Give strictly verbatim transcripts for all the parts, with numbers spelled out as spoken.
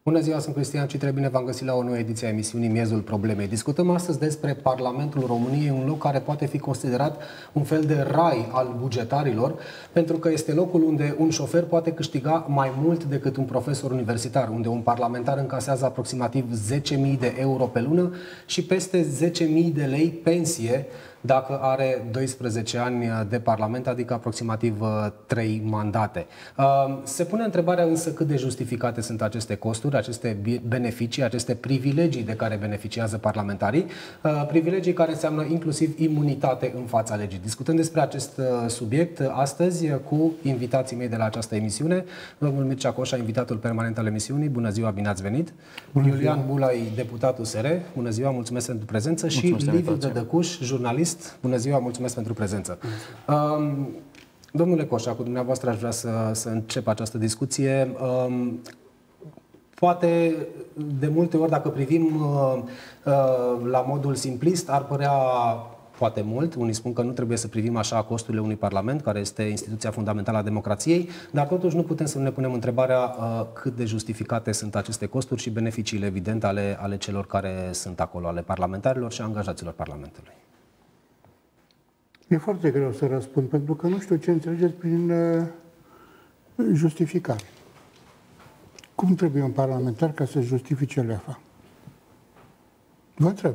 Bună ziua, sunt Cristian Citre, bine v-am găsit la o nouă ediție a emisiunii Miezul Problemei. Discutăm astăzi despre Parlamentul României, un loc care poate fi considerat un fel de rai al bugetarilor, pentru că este locul unde un șofer poate câștiga mai mult decât un profesor universitar, unde un parlamentar încasează aproximativ zece mii de euro pe lună și peste zece mii de lei pensie dacă are doisprezece ani de parlament, adică aproximativ trei mandate. Se pune întrebarea însă cât de justificate sunt aceste costuri, aceste beneficii, aceste privilegii de care beneficiază parlamentarii, privilegii care înseamnă inclusiv imunitate în fața legii. Discutăm despre acest subiect astăzi cu invitații mei de la această emisiune, domnul Mircea Coșa, invitatul permanent al emisiunii. Bună ziua, bine ați venit! Bună Iulian ziua. Bulai, deputat U S R. Bună ziua, mulțumesc pentru prezență. Mulțumesc. Și Liviu Dădăcuș, jurnalist. Bună ziua, mulțumesc pentru prezență. Um, domnule Coșa, cu dumneavoastră aș vrea să, să încep această discuție. Um, poate, de multe ori, dacă privim uh, uh, la modul simplist, ar părea poate mult. Unii spun că nu trebuie să privim așa costurile unui parlament, care este instituția fundamentală a democrației, dar totuși nu putem să ne punem întrebarea uh, cât de justificate sunt aceste costuri și beneficiile, evident, ale, ale celor care sunt acolo, ale parlamentarilor și angajaților Parlamentului. E foarte greu să răspund, pentru că nu știu ce înțelegeți prin uh, justificare. Cum trebuie un parlamentar ca să justifice leafa? Vă întreb.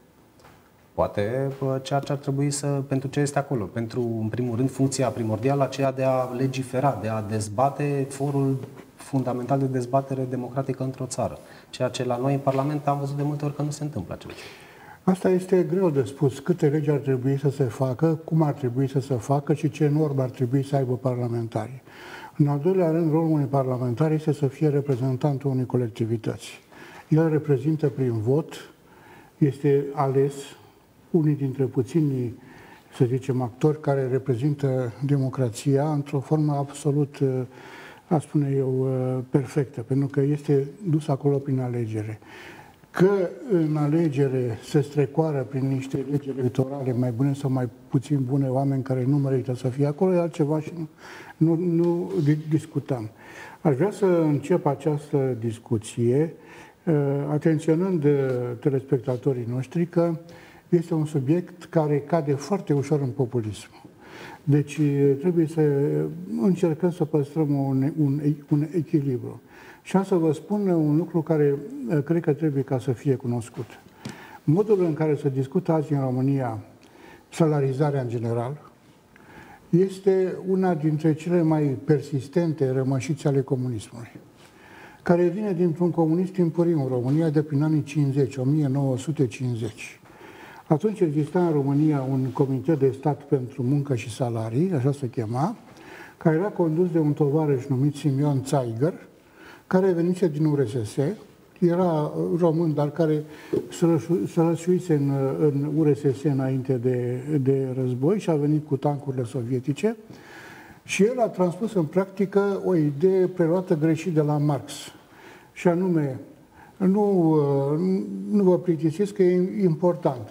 Poate ceea ce ar trebui să, pentru ce este acolo. Pentru, în primul rând, funcția primordială, aceea de a legifera, de a dezbate forul fundamental de dezbatere democratică într-o țară. Ceea ce la noi în Parlament am văzut de multe ori că nu se întâmplă acest lucru. Asta este greu de spus. Câte legi ar trebui să se facă, cum ar trebui să se facă și ce norme ar trebui să aibă parlamentarii. În al doilea rând, rolul unui parlamentar este să fie reprezentantul unei colectivități. El reprezintă prin vot, este ales, unii dintre puținii, să zicem, actori care reprezintă democrația într-o formă absolut, aș spune eu, perfectă, pentru că este dus acolo prin alegere. Că în alegere se strecoară prin niște legi electorale mai bune sau mai puțin bune oameni care nu merită să fie acolo, e altceva și nu, nu, nu discutăm. Aș vrea să încep această discuție atenționând telespectatorii noștri că este un subiect care cade foarte ușor în populism. Deci trebuie să încercăm să păstrăm un, un, un echilibru. Și am să vă spun un lucru care cred că trebuie ca să fie cunoscut. Modul în care se discută azi în România salarizarea în general este una dintre cele mai persistente rămășițe ale comunismului, care vine dintr-un comunism timpuriu în România de prin anii cincizeci, o mie nouă sute cincizeci. Atunci exista în România un comitet de stat pentru muncă și salarii, așa se chema, care era condus de un tovarăș numit Simion Țaigăr, care venise din U R S S, era român, dar care se răsuise în, în U R S S înainte de, de război și a venit cu tancurile sovietice și el a transpus în practică o idee preluată greșit de la Marx, și anume, nu, nu vă plictisiți că e important,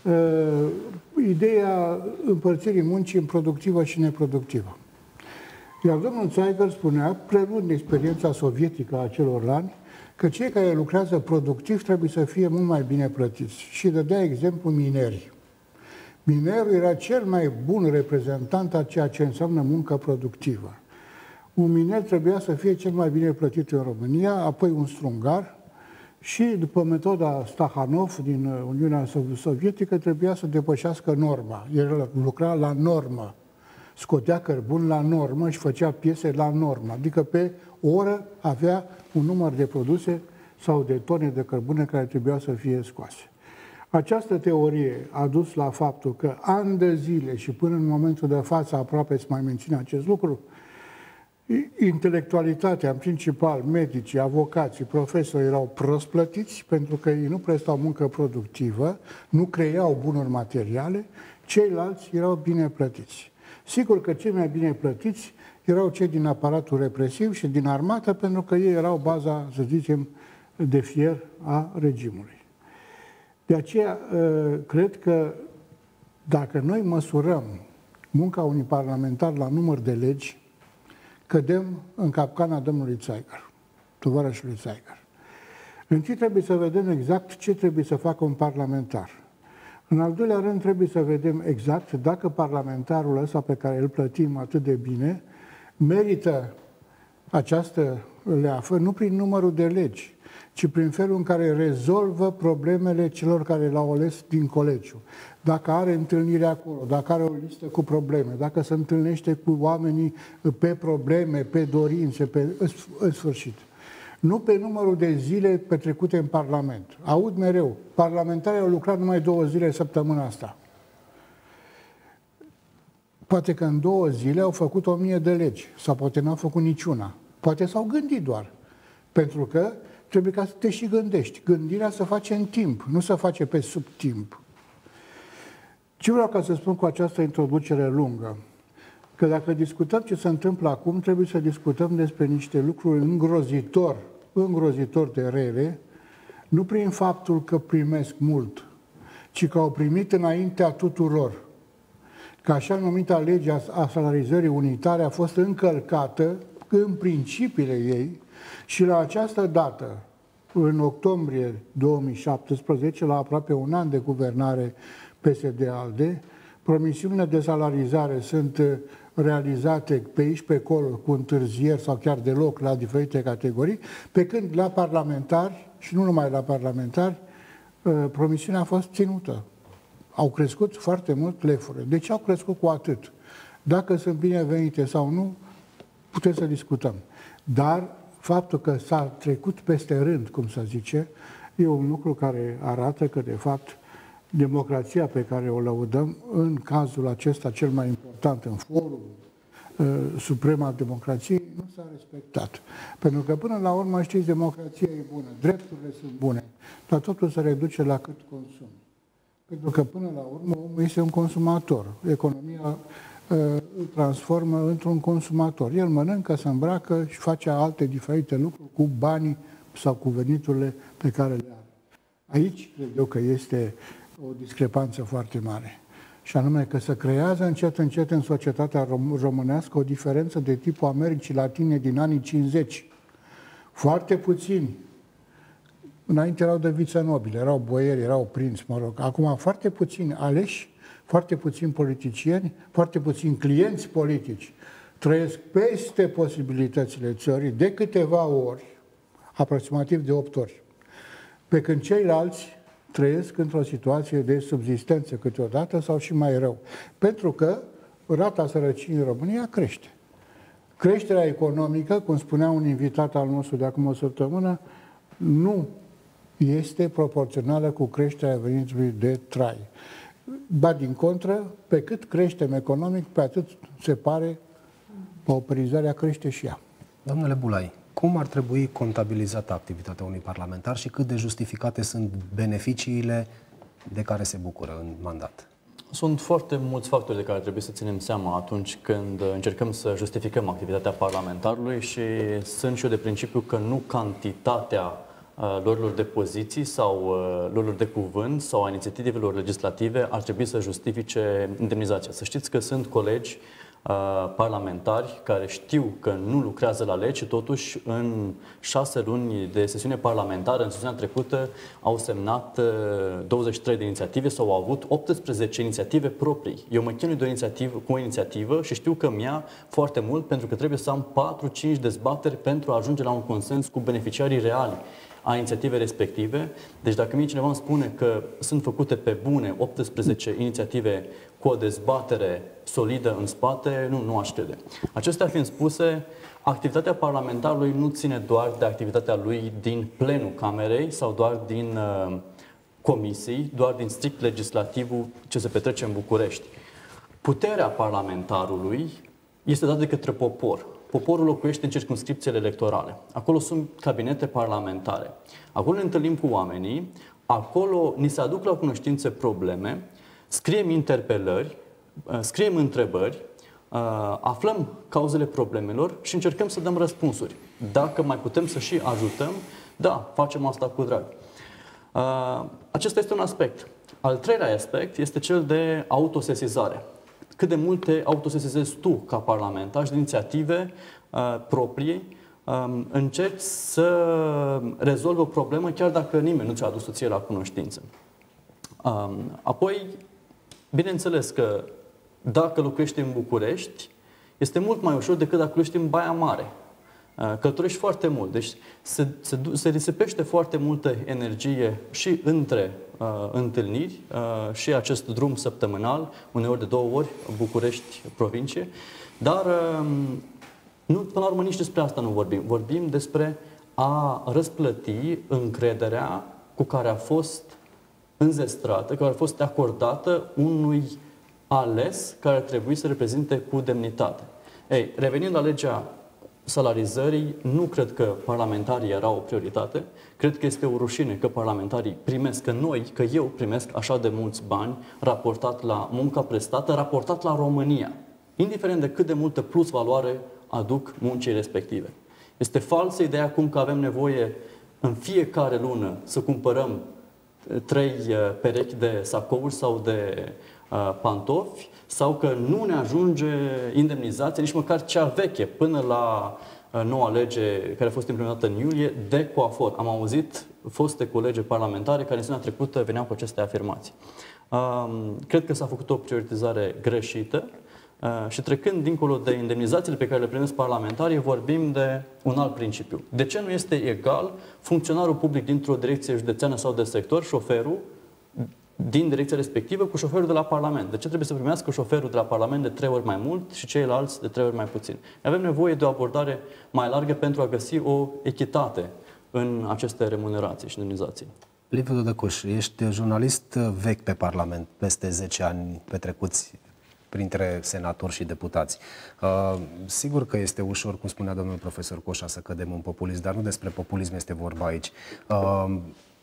ideea împărțirii muncii în productivă și neproductivă. Iar domnul Țaigăr spunea, preluând experiența sovietică a acelor ani, că cei care lucrează productiv trebuie să fie mult mai bine plătiți. Și dădea exemplu minerii. Minerul era cel mai bun reprezentant a ceea ce înseamnă muncă productivă. Un miner trebuia să fie cel mai bine plătit în România, apoi un strungar și, după metoda Stahanov din Uniunea Sovietică, trebuia să depășească norma. El lucra la normă. Scotea cărbun la normă și făcea piese la normă. Adică pe o oră avea un număr de produse sau de tone de cărbune care trebuia să fie scoase. Această teorie a dus la faptul că ani de zile și până în momentul de față aproape se mai menține acest lucru, intelectualitatea, în principal medicii, avocații, profesori erau prost plătiți pentru că ei nu prestau muncă productivă, nu creau bunuri materiale, ceilalți erau bine plătiți. Sigur că cei mai bine plătiți erau cei din aparatul represiv și din armată, pentru că ei erau baza, să zicem, de fier a regimului. De aceea, cred că dacă noi măsurăm munca unui parlamentar la număr de legi, cădem în capcana domnului Țaigăr, tovarășului Țaigăr. Întâi trebuie să vedem exact ce trebuie să facă un parlamentar. În al doilea rând trebuie să vedem exact dacă parlamentarul ăsta pe care îl plătim atât de bine merită această leafă, nu prin numărul de legi, ci prin felul în care rezolvă problemele celor care l-au ales din colegiu. Dacă are întâlniri acolo, dacă are o listă cu probleme, dacă se întâlnește cu oamenii pe probleme, pe dorințe, pe în sfârșit. Nu pe numărul de zile petrecute în Parlament. Aud mereu, parlamentarii au lucrat numai două zile săptămâna asta. Poate că în două zile au făcut o mie de legi, sau poate n-au făcut niciuna. Poate s-au gândit doar. Pentru că trebuie ca să te și gândești. Gândirea se face în timp, nu se face pe sub timp. Ce vreau ca să spun cu această introducere lungă? Că dacă discutăm ce se întâmplă acum, trebuie să discutăm despre niște lucruri îngrozitor, îngrozitor de rele, nu prin faptul că primesc mult, ci că au primit înaintea tuturor. Că așa numita lege a salarizării unitare a fost încălcată în principiile ei și la această dată, în octombrie două mii șaptesprezece, la aproape un an de guvernare P S D-ALDE, promisiunile de salarizare sunt realizate pe aici, pe acolo, cu întârzieri sau chiar deloc la diferite categorii, pe când la parlamentari, și nu numai la parlamentari, promisiunea a fost ținută. Au crescut foarte mult lefurile. De ce au crescut cu atât? Dacă sunt binevenite sau nu, putem să discutăm. Dar faptul că s-a trecut peste rând, cum se zice, e un lucru care arată că, de fapt, democrația pe care o lăudăm, în cazul acesta cel mai important, în forul uh, suprem al democrației, nu s-a respectat. Pentru că, până la urmă, știți, democrația e bună, drepturile sunt bune, dar totul se reduce la cât consum. Pentru că, până la urmă, omul este un consumator. Economia uh, îl transformă într-un consumator. El mănâncă, se îmbracă și face alte diferite lucruri cu banii sau cu veniturile pe care le are. Aici, cred eu că este o discrepanță foarte mare. Și anume că se creează încet, încet în societatea rom- românească o diferență de tipul Americii Latine din anii cincizeci. Foarte puțini. Înainte erau de viță nobile, erau boieri, erau prinți, mă rog. Acum foarte puțini aleși, foarte puțini politicieni, foarte puțini clienți politici trăiesc peste posibilitățile țării de câteva ori, aproximativ de opt ori. Pe când ceilalți trăiesc într-o situație de subzistență câteodată sau și mai rău. Pentru că rata sărăciei în România crește. Creșterea economică, cum spunea un invitat al nostru de acum o săptămână, nu este proporțională cu creșterea venitului de trai. Ba din contră, pe cât creștem economic, pe atât se pare pauperizarea crește și ea. Domnule Bulai, cum ar trebui contabilizată activitatea unui parlamentar și cât de justificate sunt beneficiile de care se bucură în mandat? Sunt foarte mulți factori de care trebuie să ținem seama atunci când încercăm să justificăm activitatea parlamentarului și sunt și eu de principiu că nu cantitatea lorilor de poziții sau lorilor de cuvânt sau a inițiativelor legislative ar trebui să justifice indemnizația. Să știți că sunt colegi parlamentari care știu că nu lucrează la legi și totuși în șase luni de sesiune parlamentară, în sesiunea trecută, au semnat douăzeci și trei de inițiative sau au avut optsprezece inițiative proprii. Eu mă chinui de o inițiativă, cu o inițiativă și știu că mi-a foarte mult pentru că trebuie să am patru cinci dezbateri pentru a ajunge la un consens cu beneficiarii reali a inițiativei respective. Deci dacă mie cineva îmi spune că sunt făcute pe bune optsprezece inițiative cu o dezbatere solidă în spate, nu, nu aș crede. Acestea fiind spuse, activitatea parlamentarului nu ține doar de activitatea lui din plenul Camerei sau doar din uh, comisii, doar din strict legislativul ce se petrece în București. Puterea parlamentarului este dată de către popor. Poporul locuiește în circumscripțiile electorale. Acolo sunt cabinete parlamentare. Acolo ne întâlnim cu oamenii, acolo ni se aduc la cunoștințe probleme, scriem interpelări, scriem întrebări, aflăm cauzele problemelor și încercăm să dăm răspunsuri. Dacă mai putem să și ajutăm, da, facem asta cu drag. Acesta este un aspect. Al treilea aspect este cel de autosesizare. Cât de mult te autosesizezi tu ca parlamentar și de inițiative uh, proprii um, încerci să rezolvi o problemă chiar dacă nimeni nu ți-a adus-o ție la cunoștință. Um, apoi, bineînțeles că dacă locuiești în București, este mult mai ușor decât dacă locuiești în Baia Mare. Călătorești foarte mult, deci se, se, se risipește foarte multă energie și între uh, întâlniri uh, și acest drum săptămânal, uneori de două ori, București-provincie, dar uh, nu, până la urmă nici despre asta nu vorbim. Vorbim despre a răsplăti încrederea cu care a fost înzestrată, care a fost acordată unui ales care ar trebui să reprezinte cu demnitate. Ei, revenind la legea salarizării, nu cred că parlamentarii era o prioritate. Cred că este o rușine că parlamentarii primesc, că noi, că eu primesc așa de mulți bani raportat la munca prestată, raportat la România, indiferent de cât de multă plus valoare aduc muncii respective. Este falsă ideea acum că avem nevoie în fiecare lună să cumpărăm trei perechi de sacouri sau de uh, pantofi, sau că nu ne ajunge indemnizație, nici măcar cea veche, până la uh, noua lege care a fost implementată în iulie, de coafor. Am auzit foste colegi parlamentare care în săptămâna trecută veneau cu aceste afirmații. Uh, cred că s-a făcut o prioritizare greșită uh, și trecând dincolo de indemnizațiile pe care le primesc parlamentarii, vorbim de un alt principiu. De ce nu este egal funcționarul public dintr-o direcție județeană sau de sector, șoferul, din direcția respectivă cu șoferul de la Parlament? De ce trebuie să primească șoferul de la Parlament de trei ori mai mult și ceilalți de trei ori mai puțin? Avem nevoie de o abordare mai largă pentru a găsi o echitate în aceste remunerații și indemnizații. Liviu Dădăcuș, ești jurnalist vechi pe Parlament, peste zece ani petrecuți printre senatori și deputați. Uh, sigur că este ușor, cum spunea domnul profesor Coșa, să cădem în populism, dar nu despre populism este vorba aici. Uh,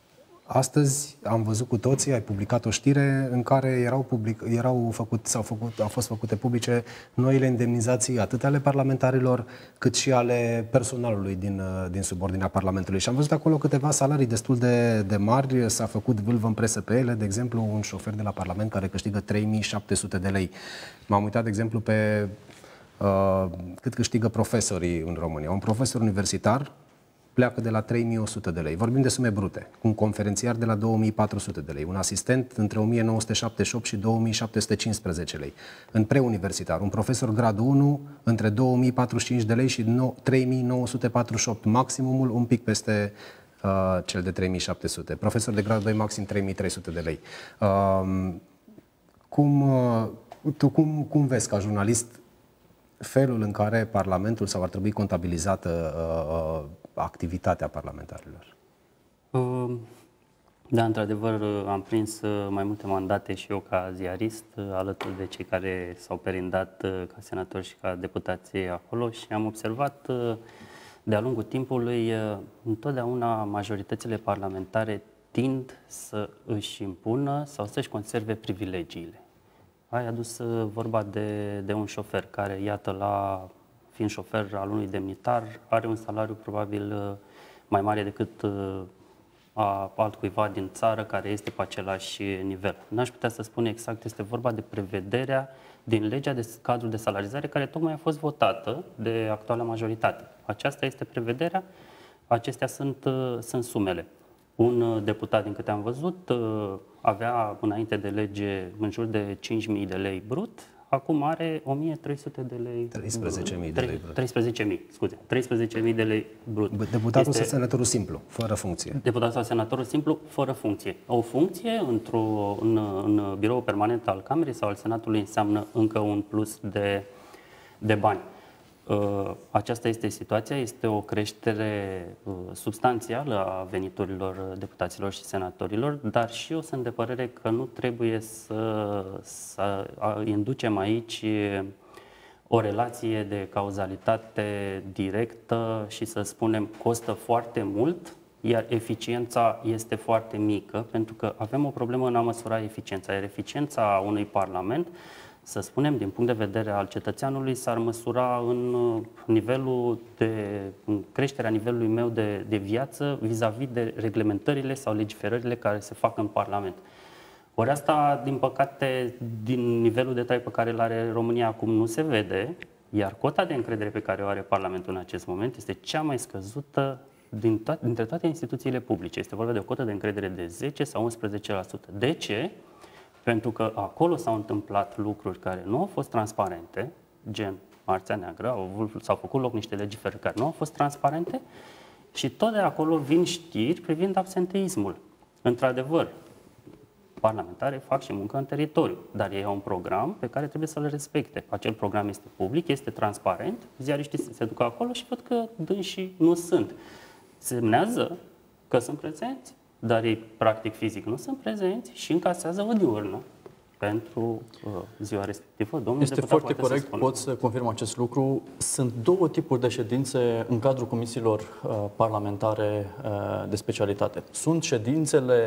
Astăzi am văzut cu toții, ai publicat o știre în care erau, public, erau făcut, s-au făcut, au fost făcute publice noile indemnizații atât ale parlamentarilor cât și ale personalului din, din subordinea Parlamentului. Și am văzut acolo câteva salarii destul de, de mari, s-a făcut vâlvă în presă pe ele, de exemplu un șofer de la Parlament care câștigă trei mii șapte sute de lei. M-am uitat, de exemplu, pe uh, cât câștigă profesorii în România. Un profesor universitar pleacă de la trei mii o sută de lei. Vorbim de sume brute. Un conferențiar de la două mii patru sute de lei. Un asistent între o mie nouă sute șaptezeci și opt și două mii șapte sute cincisprezece lei. În preuniversitar, un profesor gradul unu între două mii patruzeci și cinci de lei și trei mii nouă sute patruzeci și opt. Maximumul un pic peste uh, cel de trei mii șapte sute. Profesor de grad doi maxim trei mii trei sute de lei. Uh, cum, uh, tu cum, cum vezi ca jurnalist felul în care Parlamentul sau ar trebui contabilizată uh, activitatea parlamentarilor? Da, într-adevăr, am prins mai multe mandate și eu ca ziarist, alături de cei care s-au perindat ca senatori și ca deputați acolo și am observat de-a lungul timpului, întotdeauna majoritățile parlamentare tind să își impună sau să-și conserve privilegiile. Ai adus vorba de, de un șofer care, iată, la fiind șofer al unui demnitar, are un salariu probabil mai mare decât a altcuiva din țară care este pe același nivel. N-aș putea să spun exact, este vorba de prevederea din legea de cadru de salarizare care tocmai a fost votată de actuala majoritate. Aceasta este prevederea, acestea sunt, sunt sumele. Un deputat, din câte am văzut, avea înainte de lege în jur de cinci mii de lei brut, acum are o mie trei sute de lei. treisprezece mii de lei brut. treisprezece mii, scuze. treisprezece mii de lei brut. Deputatul este... sau senatorul simplu, fără funcție. Deputatul sau senatorul simplu, fără funcție. O funcție într-o, în, în biroul permanent al Camerei sau al Senatului înseamnă încă un plus de, de bani. Aceasta este situația, este o creștere substanțială a veniturilor deputaților și senatorilor, dar și eu sunt de părere că nu trebuie să, să inducem aici o relație de cauzalitate directă și să spunem costă foarte mult, iar eficiența este foarte mică, pentru că avem o problemă în a măsura eficiența, iar eficiența unui parlament, să spunem, din punct de vedere al cetățeanului, s-ar măsura în nivelul de în creșterea nivelului meu de, de viață vis-a-vis de reglementările sau legiferările care se fac în Parlament. Ori asta, din păcate, din nivelul de trai pe care îl are România acum nu se vede, Iar cota de încredere pe care o are Parlamentul în acest moment este cea mai scăzută din to- dintre toate instituțiile publice. Este vorba de o cotă de încredere de zece sau unsprezece la sută. De ce? Pentru că acolo s-au întâmplat lucruri care nu au fost transparente, gen Marțea Neagră, au, s-au făcut loc niște legiferări care nu au fost transparente și tot de acolo vin știri privind absenteismul. Într-adevăr, parlamentarii fac și muncă în teritoriu, dar ei au un program pe care trebuie să-l respecte. Acel program este public, este transparent, ziariștii se duc acolo și văd că dânsii nu sunt. Semnează că sunt prezenți, dar ei practic fizic nu sunt prezenți și încasează o diurnă pentru uh, ziua respectivă. Domnul este foarte corect, pot să confirm acest lucru. Sunt două tipuri de ședințe în cadrul comisiilor uh, parlamentare uh, de specialitate. Sunt ședințele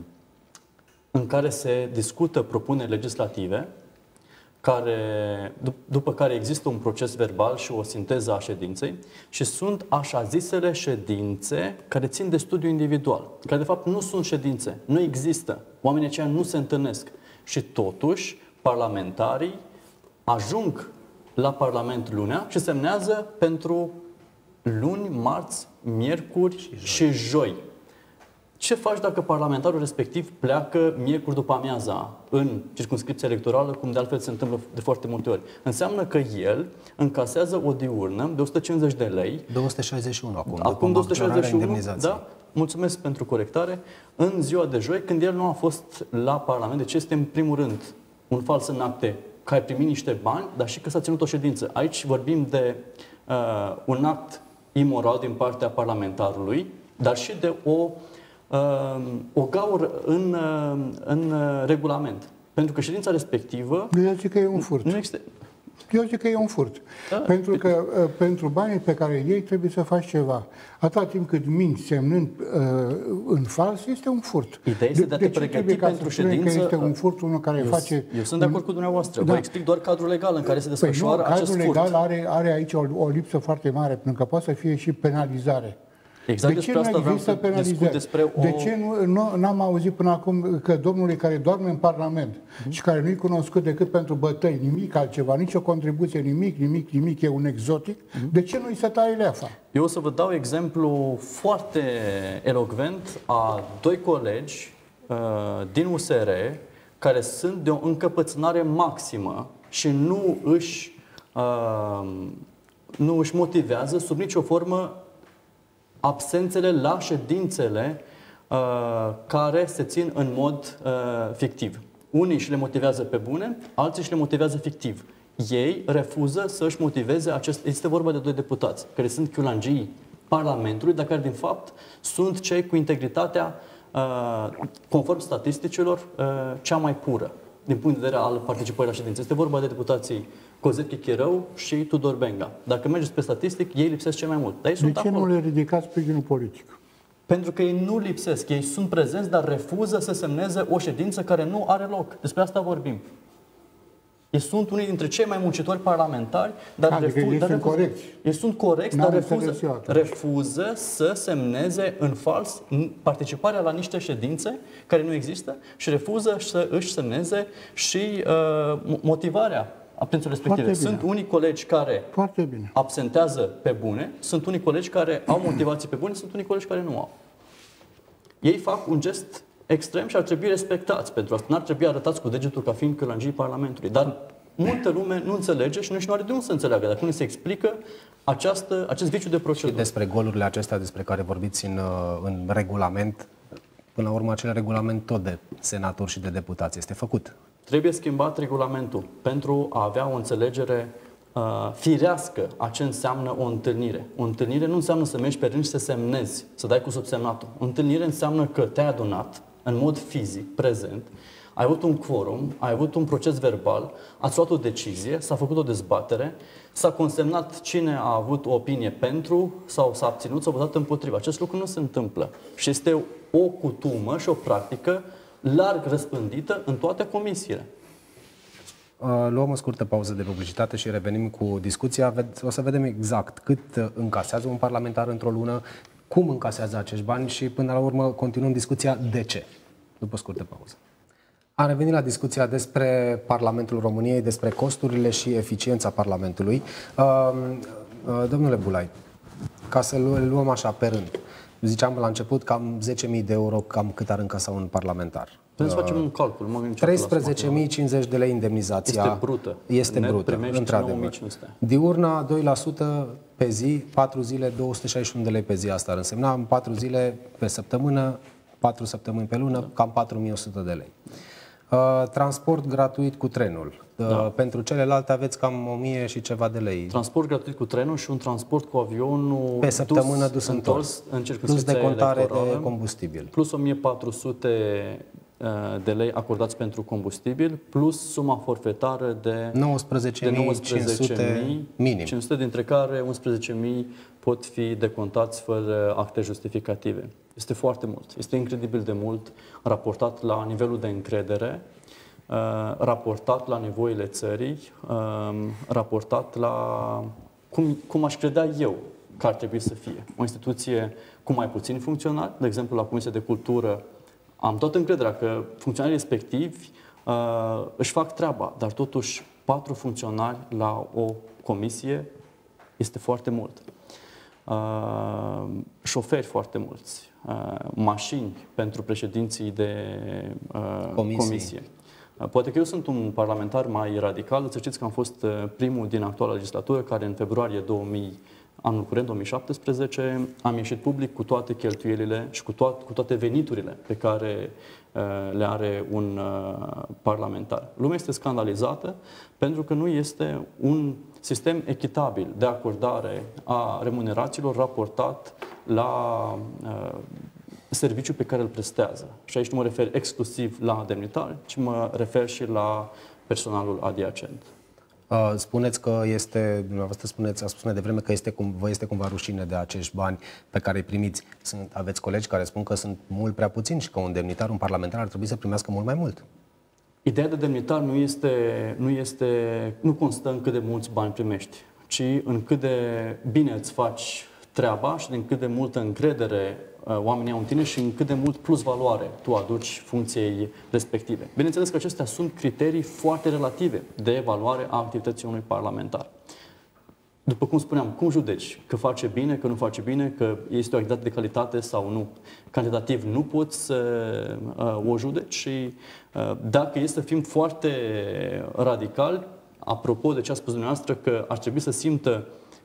în care se discută propuneri legislative, care, după care există un proces verbal și o sinteză a ședinței, și sunt așa zisele ședințe care țin de studiu individual, care de fapt nu sunt ședințe, nu există, oamenii aceia nu se întâlnesc și totuși parlamentarii ajung la Parlament lunea și semnează pentru luni, marți, miercuri și joi. Și joi. Ce faci dacă parlamentarul respectiv pleacă miercuri după amiaza în circumscripția electorală, cum de altfel se întâmplă de foarte multe ori? Înseamnă că el încasează o diurnă de o sută cincizeci de lei. două sute șaizeci și unu acum. Acum două sute șaizeci și unu, da? Mulțumesc pentru corectare. În ziua de joi, când el nu a fost la Parlament, deci este în primul rând un fals în acte că ai primit niște bani, dar și că s-a ținut o ședință. Aici vorbim de uh, un act imoral din partea parlamentarului, dar și de o o gaură în, în regulament. Pentru că ședința respectivă... Eu zic că e un furt. Nu există... Eu zic că e un furt. Da. Pentru că pentru banii pe care ei trebuie să faci ceva. Atâta timp cât minți semnând uh, în fals, este un furt. Ideea este de, de a te pregăti pentru ședință... Că este un furt unul care eu, face... Eu sunt de acord cu dumneavoastră. Da. Vă explic doar cadrul legal în care se desfășoară păi nu, acest furt. Cadrul legal are, are aici o, o lipsă foarte mare, pentru că poate să fie și penalizare. Exact de ce despre asta vreau să discut despre o... De ce nu, nu n-am auzit până acum că domnului care doarme în Parlament uh-huh. și care nu-i cunoscut decât pentru bătăi, nimic altceva, nicio contribuție, nimic, nimic, nimic, e un exotic, uh-huh. de ce nu-i se taie leafa? Eu o să vă dau exemplu foarte elocvent a doi colegi uh, din U S R care sunt de o încăpățânare maximă și nu își, uh, nu își motivează sub nicio formă absențele la ședințele uh, care se țin în mod uh, fictiv. Unii și le motivează pe bune, alții și le motivează fictiv. Ei refuză să își motiveze acest... Este vorba de doi deputați, care sunt chiulangii Parlamentului, dar care, din fapt, sunt cei cu integritatea, uh, conform statisticilor, uh, cea mai pură, din punct de vedere al participării la ședințe. Este vorba de deputații Cozet Chichirău și Tudor Benga. Dacă mergeți pe statistic, ei lipsesc cel mai mult. Dar ei de sunt ce acolo. nu le ridicați pe ginul politic? Pentru că ei nu lipsesc. Ei sunt prezenți, dar refuză să semneze o ședință care nu are loc. Despre asta vorbim. Ei sunt unii dintre cei mai muncitori parlamentari, dar adică refuză... Ei dar sunt refuză, corecți. Ei sunt corecți, N-am dar refuză, eu refuză să semneze în fals participarea la niște ședințe care nu există și refuză să își semneze și uh, motivarea absențelor respective. Sunt unii colegi care absentează pe bune, sunt unii colegi care au motivații pe bune, sunt unii colegi care nu au. Ei fac un gest extrem și ar trebui respectați pentru asta. N-ar trebui arătați cu degetul ca fiind călăngii Parlamentului. Dar multă lume nu înțelege și nici nu are de unde să înțeleagă. Dacă nu se explică această, acest viciu de procedură. Și despre golurile acestea despre care vorbiți în, în regulament, până la urmă acel regulament tot de senatori și de deputați este făcut. Trebuie schimbat regulamentul pentru a avea o înțelegere uh, firească a ce înseamnă o întâlnire. O întâlnire nu înseamnă să mergi pe rând și să semnezi, să dai cu subsemnatul. O întâlnire înseamnă că te-ai adunat în mod fizic, prezent, ai avut un quorum, ai avut un proces verbal, ați luat o decizie, s-a făcut o dezbatere, s-a consemnat cine a avut o opinie pentru sau s-a abținut sau votat împotriva. Acest lucru nu se întâmplă și este o cutumă și o practică larg răspândită în toate comisiile. Luăm o scurtă pauză de publicitate și revenim cu discuția. O să vedem exact cât încasează un parlamentar într-o lună, cum încasează acești bani și până la urmă continuăm discuția de ce. După scurtă pauză. Am revenit la discuția despre Parlamentul României, despre costurile și eficiența Parlamentului. Domnule Bulai, ca să le luăm așa pe rând, ziceam la început cam zece mii de euro, cam cât ar încasa un parlamentar. Putem să facem un calcul. treisprezece mii cincizeci de lei indemnizația. Este brută. Este Net brută, într-adevăr. Diurna, doi la sută pe zi, patru zile, două sute șaizeci și unu de lei pe zi. Asta ar însemna în patru zile pe săptămână, patru săptămâni pe lună, cam patru mii o sută de lei. Uh, transport gratuit cu trenul. Uh, da. Pentru celelalte aveți cam o mie și ceva de lei. Transport gratuit cu trenul și un transport cu avionul pe săptămână dus, dus întors, în plus decontare de combustibil. Plus o mie patru sute de lei acordați pentru combustibil, plus suma forfetară de nouăsprezece mii cinci sute minim. cinci sute, dintre care unsprezece mii pot fi decontați fără acte justificative. Este foarte mult. Este incredibil de mult raportat la nivelul de încredere, raportat la nevoile țării, raportat la cum, cum aș credea eu că ar trebui să fie. O instituție cu mai puțini funcționari, de exemplu la Comisia de Cultură, am toată încrederea că funcționarii respectivi uh, își fac treaba, dar totuși patru funcționari la o comisie este foarte mult. Uh, șoferi foarte mulți, uh, mașini pentru președinții de uh, comisie. Uh, poate că eu sunt un parlamentar mai radical, să știți că am fost uh, primul din actuala legislatură care în februarie două mii, anul curent, două mii șaptesprezece, am ieșit public cu toate cheltuielile și cu, toat, cu toate veniturile pe care uh, le are un uh, parlamentar. Lumea este scandalizată pentru că nu este un sistem echitabil de acordare a remunerațiilor raportat la uh, serviciul pe care îl prestează. Și aici nu mă refer exclusiv la demnitari, ci mă refer și la personalul adiacent. Spuneți că este, dumneavoastră spuneți, a spus mai devreme că este, cum, vă este cumva rușine de acești bani pe care îi primiți. Sunt, aveți colegi care spun că sunt mult prea puțini și că un demnitar, un parlamentar ar trebui să primească mult mai mult. Ideea de demnitar nu este, nu este, nu constă în cât de mulți bani primești, ci în cât de bine îți faci treaba și din cât de multă încredere oamenii au în tine și în cât de mult plus valoare tu aduci funcției respective. Bineînțeles că acestea sunt criterii foarte relative de evaluare a activității unui parlamentar. După cum spuneam, cum judeci? Că face bine, că nu face bine, că este o activitate de calitate sau nu? Cantitativ nu poți să uh, o judeci și uh, dacă este să fim foarte radicali, apropo de ce a spus dumneavoastră, că ar trebui să simtă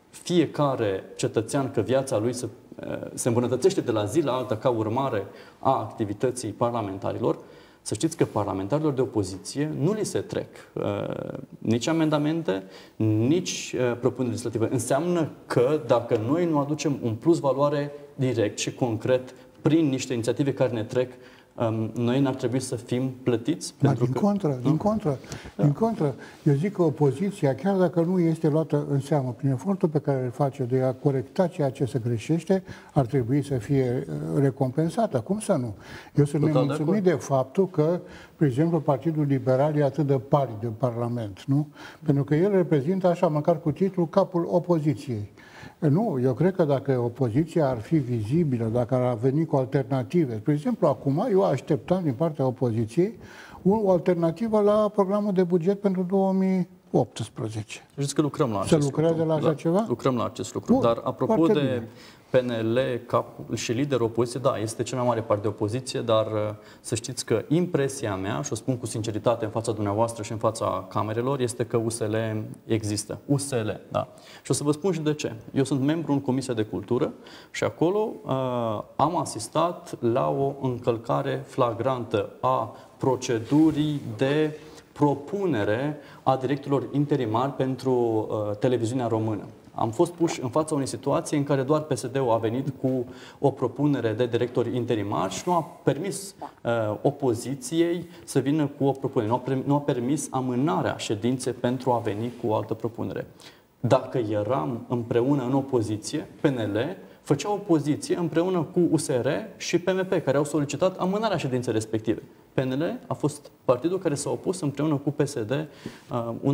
fiecare cetățean că viața lui se, se îmbunătățește de la zi la alta ca urmare a activității parlamentarilor, să știți că parlamentarilor de opoziție nu li se trec uh, nici amendamente, nici uh, propuneri legislative. Înseamnă că dacă noi nu aducem un plus valoare direct și concret prin niște inițiative care ne trec, Um, noi n-ar trebui să fim plătiți? Da, din, că, contră, din contră, da. din contră. Eu zic că opoziția, chiar dacă nu este luată în seamă prin efortul pe care îl face de a corecta ceea ce se greșește, ar trebui să fie recompensată. Cum să nu? Eu sunt nemulțumit de, de faptul că, de exemplu, Partidul Liberal e atât de palid în Parlament, nu? Pentru că el reprezintă, așa, măcar cu titlul, capul opoziției. Nu, eu cred că dacă opoziția ar fi vizibilă, dacă ar veni cu alternative, spre exemplu, acum eu așteptam din partea opoziției o alternativă la programul de buget pentru două mii optsprezece. Știți că lucrăm la acest lucru. Se lucrează la așa da, ceva? Lucrăm la acest lucru. Bun, dar apropo de bine. P N L cap, și liderul opoziției, da, este cea mai mare parte de opoziție, dar să știți că impresia mea, și o spun cu sinceritate în fața dumneavoastră și în fața camerelor, este că U S L există. U S L, da. Și o să vă spun și de ce. Eu sunt membru în Comisia de Cultură și acolo uh, am asistat la o încălcare flagrantă a procedurii de propunere a directorilor interimari pentru uh, televiziunea română. Am fost puși în fața unei situații în care doar P S D-ul a venit cu o propunere de directori interimari și nu a permis uh, opoziției să vină cu o propunere. Nu a, pre- nu a permis amânarea ședinței pentru a veni cu o altă propunere. Dacă eram împreună în opoziție, P N L făcea opoziție împreună cu U S R și P M P, care au solicitat amânarea ședinței respective. P N L a fost partidul care s-a opus împreună cu P S D uh, unor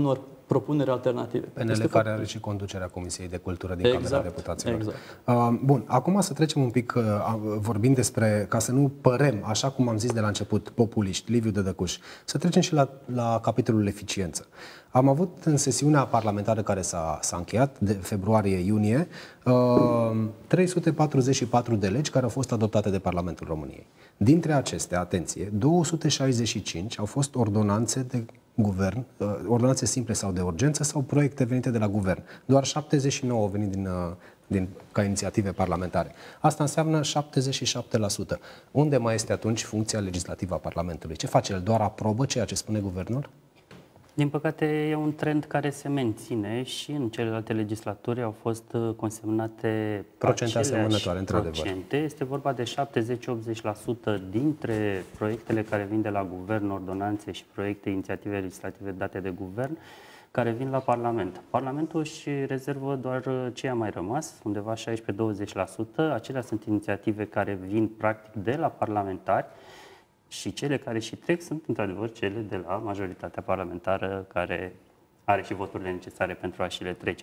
propuneri alternative. P N L Este care foarte... are și conducerea Comisiei de Cultură din Exact, Camera Deputaților. Exact. Uh, bun, acum să trecem un pic, uh, vorbind despre, ca să nu părem, așa cum am zis de la început, populiști, Liviu Dădăcuș, să trecem și la, la capitolul eficiență. Am avut în sesiunea parlamentară care s-a, s-a încheiat, de februarie-iunie, uh, trei sute patruzeci și patru de legi care au fost adoptate de Parlamentul României. Dintre acestea, atenție, două sute șaizeci și cinci au fost ordonanțe de guvern, ordonanțe simple sau de urgență sau proiecte venite de la guvern. Doar șaptezeci și nouă au venit din, din, ca inițiative parlamentare. Asta înseamnă șaptezeci și șapte la sută. Unde mai este atunci funcția legislativă a Parlamentului? Ce face el? Doar aprobă ceea ce spune guvernul? Din păcate, e un trend care se menține și în celelalte legislaturi au fost consemnate procente asemănătoare, într-adevăr. Procente. Este vorba de șaptezeci-optzeci la sută dintre proiectele care vin de la guvern, ordonanțe și proiecte, inițiative legislative date de guvern, care vin la Parlament. Parlamentul își rezervă doar ce a mai rămas, undeva șaisprezece-douăzeci la sută. Acelea sunt inițiative care vin practic de la parlamentari, și cele care și trec sunt, într-adevăr, cele de la majoritatea parlamentară care are și voturile necesare pentru a și le trece.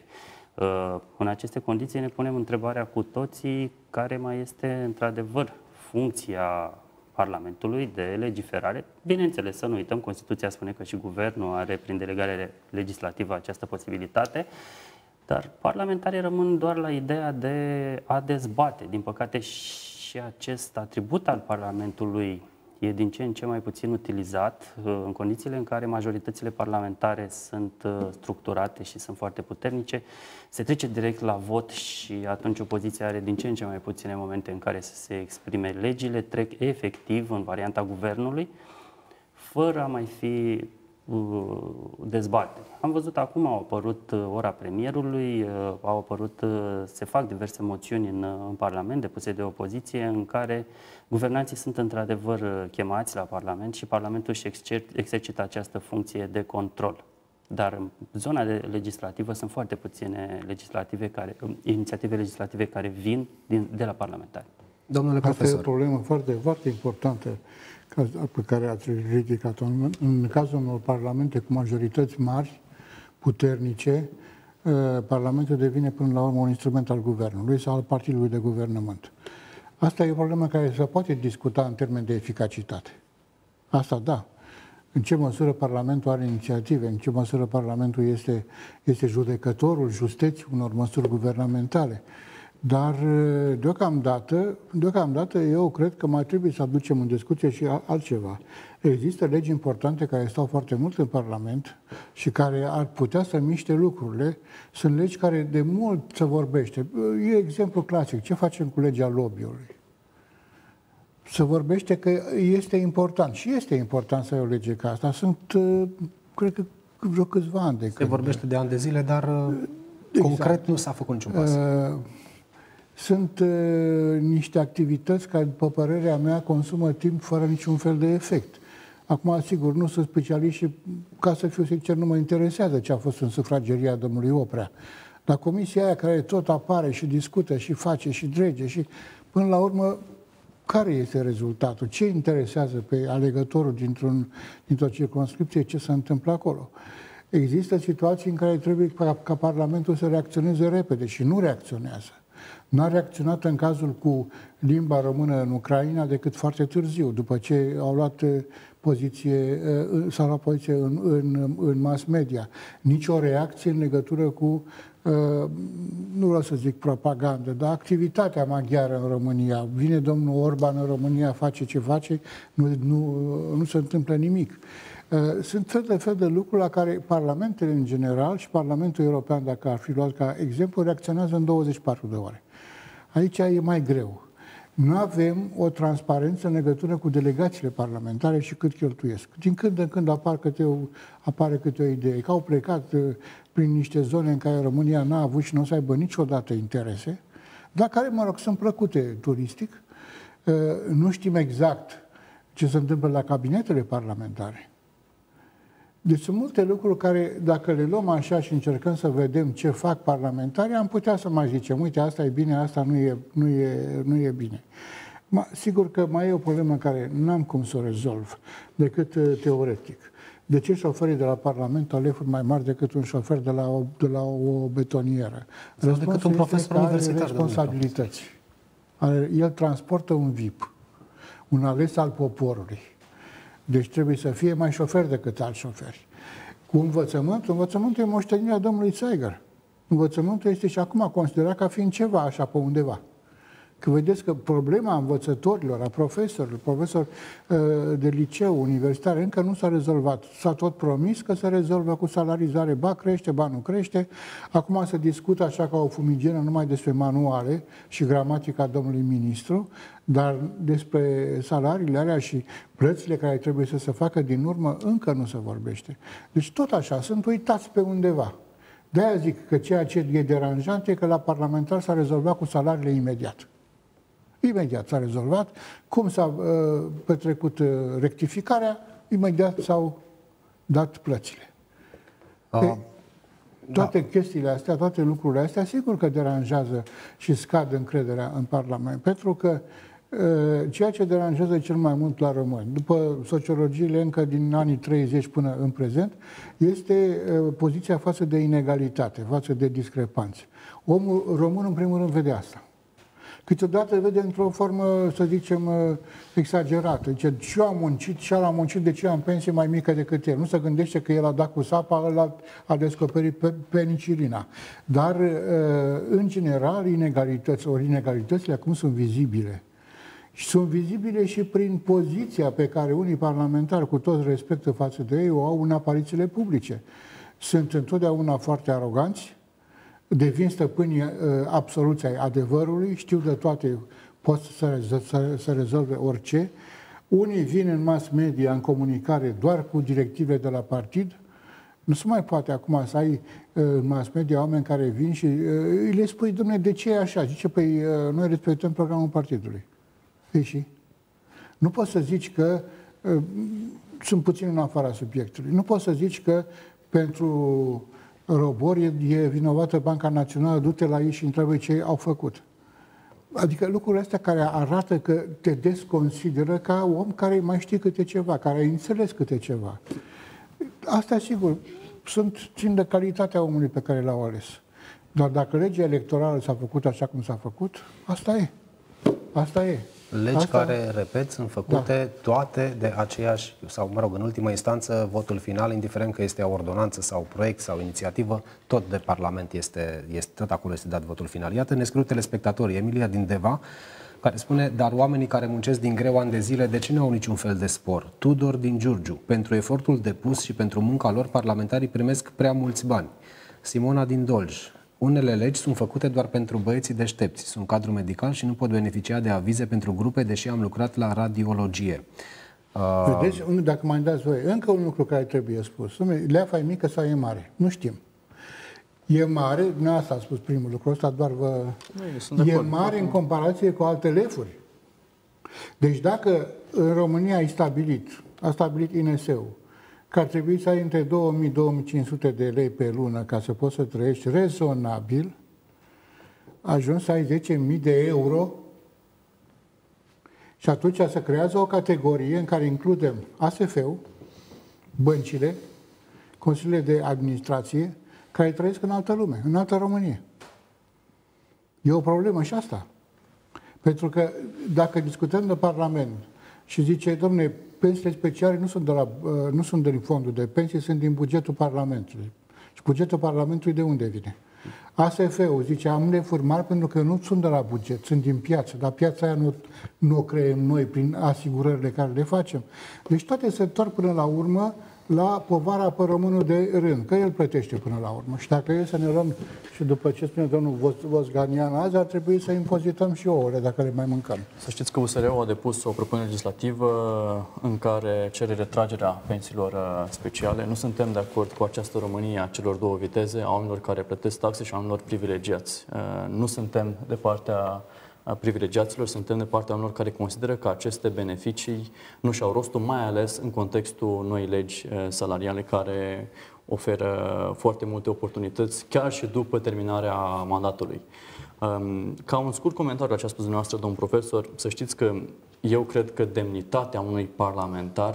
În aceste condiții ne punem întrebarea cu toții care mai este, într-adevăr, funcția Parlamentului de legiferare. Bineînțeles, să nu uităm, Constituția spune că și Guvernul are, prin delegare legislativă, această posibilitate, dar parlamentarii rămân doar la ideea de a dezbate. Din păcate, și acest atribut al Parlamentului e din ce în ce mai puțin utilizat în condițiile în care majoritățile parlamentare sunt structurate și sunt foarte puternice. Se trece direct la vot și atunci opoziția are din ce în ce mai puține momente în care să se exprime. Legile trec efectiv în varianta guvernului, fără a mai fi dezbateri. Am văzut acum, au apărut ora premierului, au apărut, se fac diverse moțiuni în, în Parlament depuse de opoziție în care guvernanții sunt într-adevăr chemați la Parlament și Parlamentul își exercită această funcție de control. Dar în zona de legislativă sunt foarte puține legislative care, inițiative legislative care vin din, de la parlamentari. Domnule Asta profesor. e o problemă foarte, foarte importantă pe care ați ridicat-o. În cazul unor parlamente cu majorități mari, puternice, Parlamentul devine până la urmă un instrument al guvernului sau al partidului de guvernământ. Asta e o problemă care se poate discuta în termeni de eficacitate. Asta da. În ce măsură Parlamentul are inițiative, în ce măsură Parlamentul este, este judecătorul justeții unor măsuri guvernamentale. Dar deocamdată, deocamdată eu cred că mai trebuie să aducem în discuție și altceva. Există legi importante care stau foarte mult în Parlament și care ar putea să miște lucrurile. Sunt legi care de mult se vorbește. E exemplu clasic. Ce facem cu legea lobby-ului? Se vorbește că este important. Și este important să ai o lege ca asta. Sunt, cred că, vreo câțiva ani de când. Se vorbește de ani de zile, dar exact. Concret nu s-a făcut niciun pas. Uh, Sunt uh, niște activități care, după părerea mea, consumă timp fără niciun fel de efect. Acum, sigur, nu sunt specialist și, ca să fiu sincer, nu mă interesează ce a fost în sufrageria domnului Oprea. Dar comisia aia care tot apare și discută și face și drege și, până la urmă, care este rezultatul? Ce interesează pe alegătorul dintr-un, dintr-o circumscripție ce se întâmplă acolo? Există situații în care trebuie ca, ca Parlamentul să reacționeze repede și nu reacționează. N-a reacționat în cazul cu limba română în Ucraina decât foarte târziu, după ce au luat poziție, s-au luat poziție în, în, în mass media. Nici o reacție în legătură cu, nu vreau să zic propagandă, dar activitatea maghiară în România. Vine domnul Orban în România, face ce face, nu, nu, nu se întâmplă nimic. Sunt fel de fel de lucruri la care parlamentele în general și Parlamentul European, dacă ar fi luat ca exemplu, reacționează în douăzeci și patru de ore. Aici e mai greu. Nu avem o transparență în legătură cu delegațiile parlamentare și cât cheltuiesc. Din când în când apar câte o, apare câte o idee, că au plecat prin niște zone în care România n-a avut și nu o să aibă niciodată interese, dar care, mă rog, sunt plăcute turistic. Nu știm exact ce se întâmplă la cabinetele parlamentare. Deci sunt multe lucruri care, dacă le luăm așa și încercăm să vedem ce fac parlamentarii, am putea să mai zicem, uite, asta e bine, asta nu e, nu e, nu e bine. Ma, sigur că mai e o problemă care n-am cum să o rezolv decât teoretic. De ce șoferii de la Parlament au lefuri mai mari decât un șofer de la o, de la o betonieră? Sau decât un profesor universitar. Responsabilități. El transportă un V I P, un ales al poporului. Deci trebuie să fie mai șofer decât alți șoferi. Cu învățământul, învățământul e moștenirea domnului Zeiger. Învățământul este și acum considerat ca fiind ceva așa pe undeva. Că vedeți că problema învățătorilor, a profesorilor, profesori uh, de liceu, universitar, încă nu s-a rezolvat. S-a tot promis că se rezolvă cu salarizare. Ba crește, ba nu crește. Acum se discută așa ca o fumigenă numai despre manuale și gramatica domnului ministru, dar despre salariile alea și plățile care trebuie să se facă din urmă încă nu se vorbește. Deci tot așa, sunt uitați pe undeva. De-aia zic că ceea ce e deranjant e că la parlamentar s-a rezolvat cu salariile imediat. Imediat s-a rezolvat. Cum s-a uh, petrecut uh, rectificarea, imediat s-au dat plățile. Uh, Pe, toate da. chestiile astea, toate lucrurile astea, sigur că deranjează și scad încrederea în Parlament. Pentru că uh, ceea ce deranjează cel mai mult la români, după sociologiile încă din anii treizeci până în prezent, este uh, poziția față de inegalitate, față de discrepanțe. Omul român, în primul rând, vede asta. Câteodată vede într-o formă, să zicem, exagerată. Zice, și eu am muncit, și el a muncit, de ce am pensie mai mică decât el? Nu se gândește că el a dat cu sapa, el a, a descoperit pe, penicilina. Dar, în general, inegalități, ori inegalitățile acum sunt vizibile. Și sunt vizibile și prin poziția pe care unii parlamentari, cu tot respectul față de ei, o au în aparițiile publice. Sunt întotdeauna foarte aroganți, devin stăpânii uh, absoluți ai adevărului, știu de toate, pot să, să, să rezolve orice. Unii vin în mass media, în comunicare, doar cu directive de la partid. Nu se mai poate acum să ai uh, în mass media oameni care vin și uh, le spui, dom'le, de ce e așa? Zice, păi uh, noi respectăm programul partidului. Ei și? Nu poți să zici că uh, sunt puțin în afara subiectului. Nu poți să zici că pentru robori e vinovată Banca Națională, du-te la ei și întreabă ce au făcut. Adică lucrurile astea care arată că te desconsideră ca om care mai știe câte ceva, care a înțeles câte ceva. Asta, sigur, sunt, țin de calitatea omului pe care l-au ales. Dar dacă legea electorală s-a făcut așa cum s-a făcut, asta e. Asta e. Legi Asta... care, repet, sunt făcute da. toate de aceeași, sau, mă rog, în ultima instanță, votul final, indiferent că este o ordonanță sau proiect sau inițiativă, tot de Parlament este, este, tot acolo este dat votul final. Iată, ne scriu telespectatorii, Emilia din Deva, care spune, dar oamenii care muncesc din greu ani de zile, de ce nu au niciun fel de spor? Tudor din Giurgiu, pentru efortul depus și pentru munca lor, parlamentarii primesc prea mulți bani. Simona din Dolj, unele legi sunt făcute doar pentru băieții deștepți. Sunt cadru medical și nu pot beneficia de avize pentru grupe, deși am lucrat la radiologie. Uh... Vedeți, dacă mai dați voi, încă un lucru care trebuie spus. Leafa e mică sau e mare? Nu știm. E mare, nu asta a spus primul lucru ăsta, doar vă... Nu, e mare în comparație cu alte lefuri. Deci dacă în România ai stabilit, a stabilit I N S-ul, că ar trebui să ai între două mii - două mii cinci sute de lei pe lună ca să poți să trăiești rezonabil, ajungi să ai zece mii de euro și atunci se creează o categorie în care includem A S F-ul, băncile, consiliile de administrație, care trăiesc în altă lume, în altă Românie. E o problemă și asta. Pentru că dacă discutăm de Parlament și zice, domne, pensiile speciale nu sunt, de la, nu sunt din fondul de pensii, sunt din bugetul Parlamentului. Și bugetul Parlamentului de unde vine? A S F-ul zice, am lefuri mari pentru că nu sunt de la buget, sunt din piață, dar piața aia nu, nu o creăm noi prin asigurările care le facem. Deci toate se întorc până la urmă la povara pe românul de rând, că el plătește până la urmă. Și dacă e să ne luăm, și după ce spune domnul Vosganian azi, ar trebui să impozităm și ouăle, dacă le mai mâncăm. Să știți că U S R-ul a depus o propunere legislativă în care cere retragerea pensiilor speciale. Nu suntem de acord cu această Românie a celor două viteze, a oamenilor care plătesc taxe și a oamenilor privilegiați. Nu suntem de partea privilegiaților, suntem de partea unor care consideră că aceste beneficii nu și-au rostul, mai ales în contextul noii legi salariale care oferă foarte multe oportunități, chiar și după terminarea mandatului. Ca un scurt comentariu la ce a spus dumneavoastră, domn profesor, să știți că eu cred că demnitatea unui parlamentar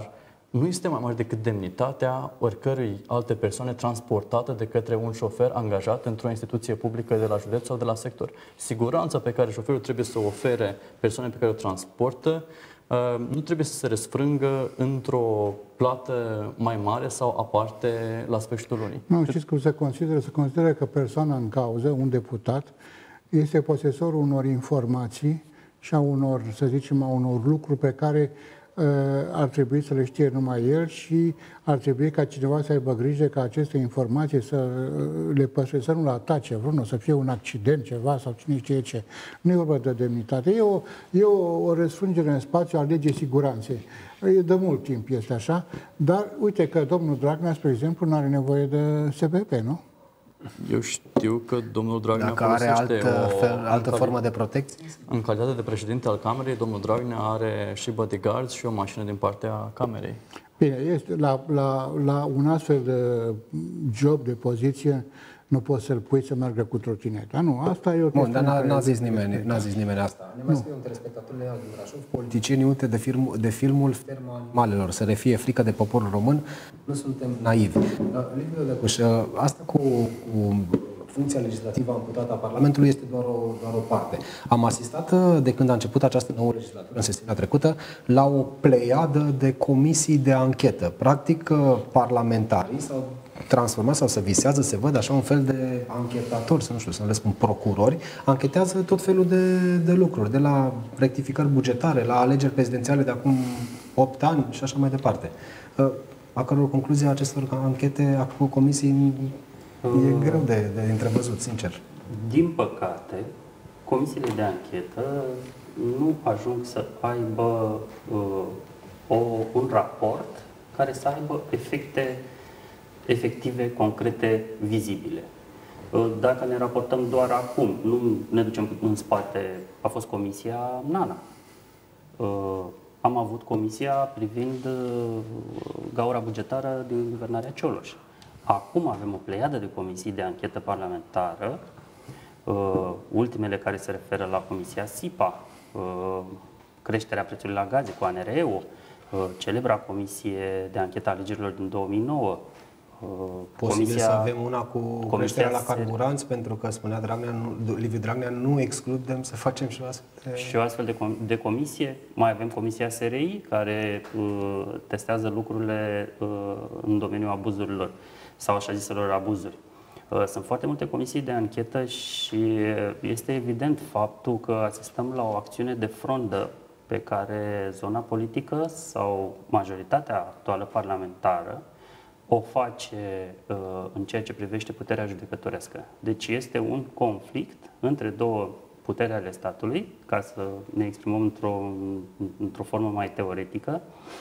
nu este mai mare decât demnitatea oricărei alte persoane transportate de către un șofer angajat într-o instituție publică de la județ sau de la sector. Siguranța pe care șoferul trebuie să o ofere persoane pe care o transportă nu trebuie să se răsfrângă într-o plată mai mare sau aparte la sfârșitul lunii. Nu, știți cum se consideră? Se consideră că persoana în cauză, un deputat, este posesorul unor informații și a unor, să zicem, a unor lucruri pe care uh, ar trebui să le știe numai el și ar trebui ca cineva să aibă grijă ca aceste informații să le păstreze, să nu le atace vreunul, să fie un accident, ceva sau cine știe ce. Nu e vorba de demnitate. E o, e o, o răsfrângere în spațiu a legii siguranței. De mult timp este așa, dar uite că domnul Dragnea, spre exemplu, nu are nevoie de S P P, nu? Eu știu că domnul Dragnea Dacă are altă, o, fel, altă formă de protecție? În calitate de președinte al Camerei, domnul Dragnea are și bodyguards și o mașină din partea Camerei. Bine, este la, la, la un astfel de job, de poziție, nu poți să-l pui să meargă cu trotineta. Nu, asta e o Bun, dar n-a zis nimeni, n-a zis nimeni asta. Ne mai scrie un telespectator leal din Brașov, politicienii uite de, film, de filmul Ferma Animalelor, să le fie frică de poporul român, nu suntem naivi. Liviu Lecuș, asta cu, cu funcția legislativă amputată a Parlamentului este doar o, doar o parte. Am asistat, de când a început această nouă legislatură, în sesiunea trecută, la o pleiadă de comisii de anchetă. Practic, parlamentarii s-au transformat sau se visează, se văd așa un fel de anchetatori, să nu știu, să nu le spun procurori, anchetează tot felul de, de lucruri, de la rectificări bugetare, la alegeri prezidențiale de acum opt ani și așa mai departe. A căror concluzia acestor anchete, a comisii, e greu de, de întrevăzut, sincer. Din păcate, comisiile de anchetă nu ajung să aibă uh, o, un raport care să aibă efecte efective, concrete, vizibile. Dacă ne raportăm doar acum, nu ne ducem în spate, a fost comisia Nana. Am avut comisia privind gaura bugetară din guvernarea Cioloș. Acum avem o pleiadă de comisii de anchetă parlamentară, ultimele care se referă la comisia SIPA, creșterea prețului la gaze cu A N R E-ul, celebra comisie de anchetă a alegerilor din două mii nouă, Posibil comisia, să avem una cu creșterea la carburanți, pentru că spunea Dragnea, nu, Liviu Dragnea, nu excludem să facem și o astfel de... Și o astfel de, com de comisie. Mai avem comisia S R I, care uh, testează lucrurile uh, în domeniul abuzurilor sau așa ziselor abuzuri. Uh, sunt foarte multe comisii de anchetă și este evident faptul că asistăm la o acțiune de frondă pe care zona politică sau majoritatea actuală parlamentară o face uh, în ceea ce privește puterea judecătorească. Deci este un conflict între două puteri ale statului, ca să ne exprimăm într-o într-o formă mai teoretică,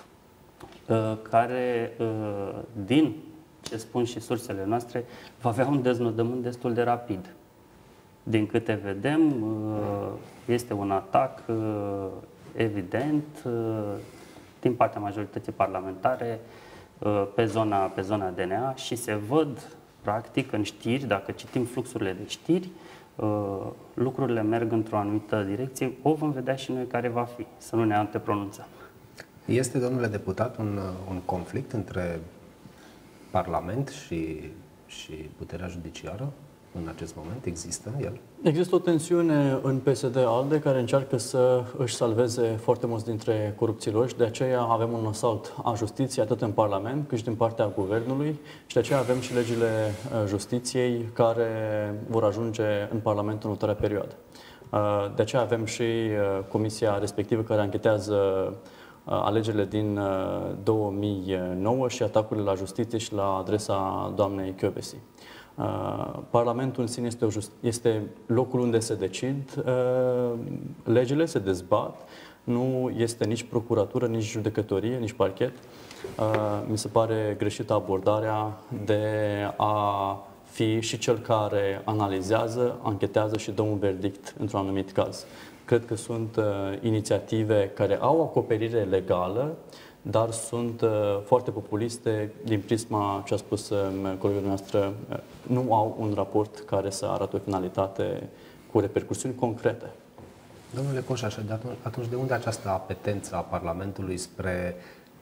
uh, care, uh, din ce spun și sursele noastre, va avea un deznodământ destul de rapid. Din câte vedem, uh, este un atac uh, evident uh, din partea majorității parlamentare pe zona, pe zona D N A și se văd, practic, în știri, dacă citim fluxurile de știri, lucrurile merg într-o anumită direcție, o vom vedea și noi care va fi, să nu ne antepronunțăm. Este, domnule deputat, un, un conflict între Parlament și, și puterea judiciară? În acest moment există el? Există o tensiune în P S D-ALDE care încearcă să își salveze foarte mulți dintre corupților și de aceea avem un asalt a justiției atât în Parlament cât și din partea guvernului și de aceea avem și legile justiției care vor ajunge în Parlament în următoarea perioadă. De aceea avem și comisia respectivă care anchetează alegerile din două mii nouă și atacurile la justiție și la adresa doamnei Kövesi. Parlamentul în sine este, o just, este locul unde se decid legile, se dezbat, nu este nici procuratură, nici judecătorie, nici parchet. Mi se pare greșită abordarea de a fi și cel care analizează, anchetează și dă un verdict într-un anumit caz. Cred că sunt inițiative care au acoperire legală, dar sunt uh, foarte populiste din prisma ce a spus uh, colegul noastră, uh, nu au un raport care să arate o finalitate cu repercusiuni concrete. Domnule Coșaș, atunci de unde această apetență a Parlamentului spre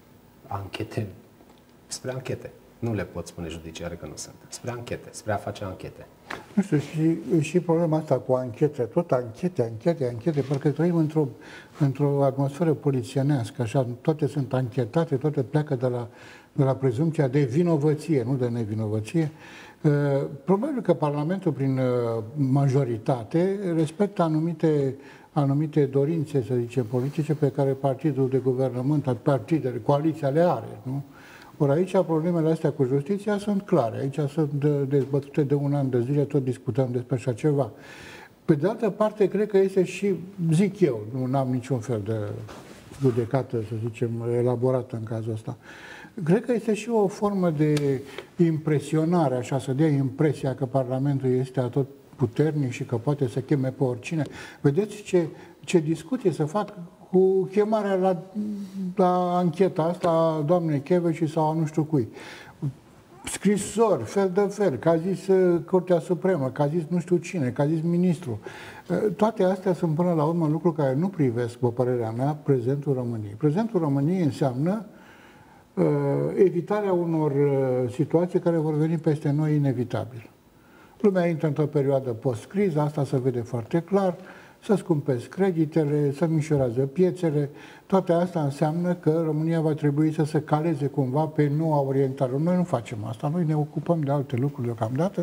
anchete, spre anchete. Nu le pot spune judiciare că nu sunt. Spre anchete, spre a face anchete. Nu știu, și, și problema asta cu anchete, tot anchete, anchete, anchete, parcă trăim într-o, într-o atmosferă polițienească, așa, toate sunt anchetate, toate pleacă de la, de la prezumția de vinovăție, nu de nevinovăție. Probabil că Parlamentul, prin majoritate, respectă anumite, anumite dorințe, să zicem, politice pe care partidul de guvernământ, partidele, coaliția le are, nu? Ori aici problemele astea cu justiția sunt clare. Aici sunt dezbătute de un an de zile, tot discutăm despre așa ceva. Pe de altă parte, cred că este și, zic eu, nu am niciun fel de judecată, să zicem, elaborată în cazul ăsta. Cred că este și o formă de impresionare, așa, să dea impresia că Parlamentul este atot puternic și că poate să cheme pe oricine. Vedeți ce, ce discuție să fac cu chemarea la, la ancheta asta a doamnei Kövesi sau a nu știu cui. Scrisori, fel de fel, că a zis Curtea Supremă, că a zis nu știu cine, că a zis ministru. Toate astea sunt până la urmă lucruri care nu privesc, după părerea mea, prezentul României. Prezentul României înseamnă uh, evitarea unor uh, situații care vor veni peste noi inevitabil. Lumea intră într-o perioadă post-criză, asta se vede foarte clar, să scumpesc creditele, să mișorează piețele. Toate astea înseamnă că România va trebui să se caleze cumva pe noua orientare. Noi nu facem asta, noi ne ocupăm de alte lucruri deocamdată.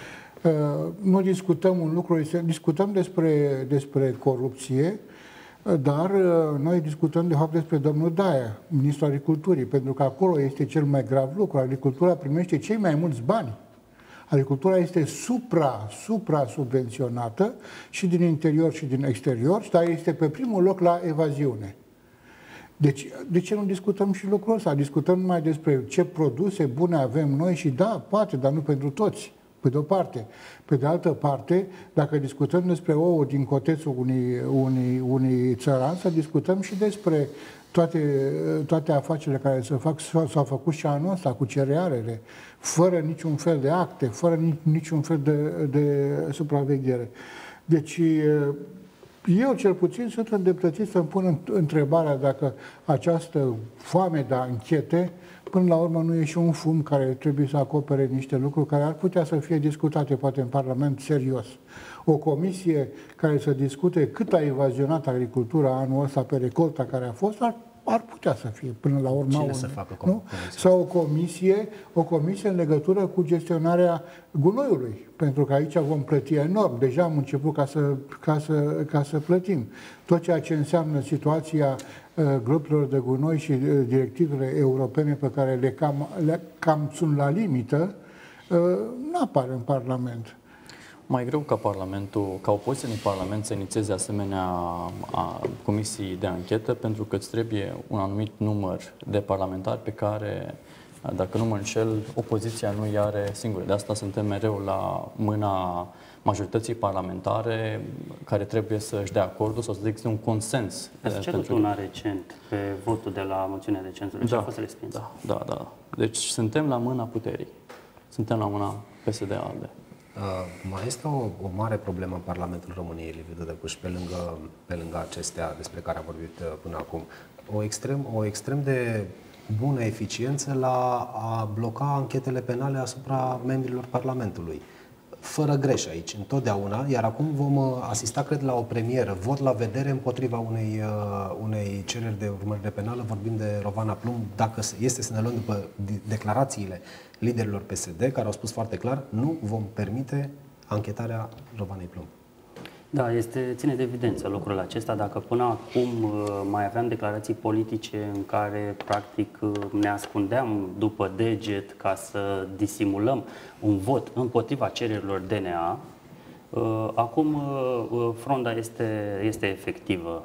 Nu discutăm un lucru, discutăm despre, despre corupție, dar noi discutăm de fapt despre domnul Daia, ministrul agriculturii, pentru că acolo este cel mai grav lucru. Agricultura primește cei mai mulți bani. Agricultura este supra, supra-subvenționată și din interior și din exterior, dar este pe primul loc la evaziune. Deci, de ce nu discutăm și lucrul ăsta? Discutăm numai despre ce produse bune avem noi și da, poate, dar nu pentru toți, pe de o parte. Pe de altă parte, dacă discutăm despre ouă din cotețul unui, unui, unui țăran, să discutăm și despre toate, toate afacerile care se fac, s-au făcut și anul ăsta cu cerealele, fără niciun fel de acte, fără niciun fel de, de supraveghere. Deci, eu cel puțin sunt îndreptățit să-mi pun întrebarea dacă această foame de anchete, până la urmă, nu e și un fum care trebuie să acopere niște lucruri care ar putea să fie discutate, poate, în Parlament serios. O comisie care să discute cât a evazionat agricultura anul ăsta pe recolta care a fost, ar, ar putea să fie, până la urmă. Cine un, să facă nu? Sau o comisie, o comisie în legătură cu gestionarea gunoiului, pentru că aici vom plăti enorm. Deja am început ca să, ca să, ca să plătim. Tot ceea ce înseamnă situația uh, gropilor de gunoi și uh, directivele europene pe care le cam, le cam sunt la limită, uh, nu apar în Parlament. Mai greu ca Parlamentul, ca opoziția din Parlament să inițieze asemenea a, comisii de anchetă, pentru că îți trebuie un anumit număr de parlamentari pe care, dacă nu mă înșel, opoziția nu îi are singură. De asta suntem mereu la mâna majorității parlamentare care trebuie să-și dea acordul sau să existe un consens. Ați cerut una recent pe votul de la moțiunea de cenzură și da, a fost respins. Da, da, da. Deci suntem la mâna puterii. Suntem la mâna P S D-ALDE. Uh, mai este o, o mare problemă în Parlamentul României, Liviu Dădăcuș, pe lângă, pe lângă acestea despre care am vorbit uh, până acum. O extrem, o extrem de bună eficiență la a bloca anchetele penale asupra membrilor Parlamentului. Fără greș aici, întotdeauna, iar acum vom asista, cred, la o premieră, vot la vedere împotriva unei, uh, unei cereri de urmărire penală, vorbim de Rovana Plumb, dacă este să ne luăm după declarațiile liderilor P S D, care au spus foarte clar, nu vom permite anchetarea Rovanei Plumb. Da, este, ține de evidență lucrul acesta. Dacă până acum mai aveam declarații politice în care, practic, ne ascundeam după deget ca să disimulăm un vot împotriva cererilor D N A, acum fronda este, este efectivă.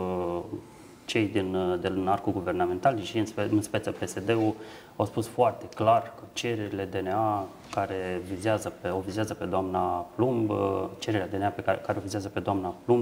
Cei din, din arcul guvernamental și în, spe, în speță P S D-ul au spus foarte clar că cererile D N A care vizează pe, o vizează pe doamna Plumb, cererea D N A pe care, care o vizează pe doamna Plumb,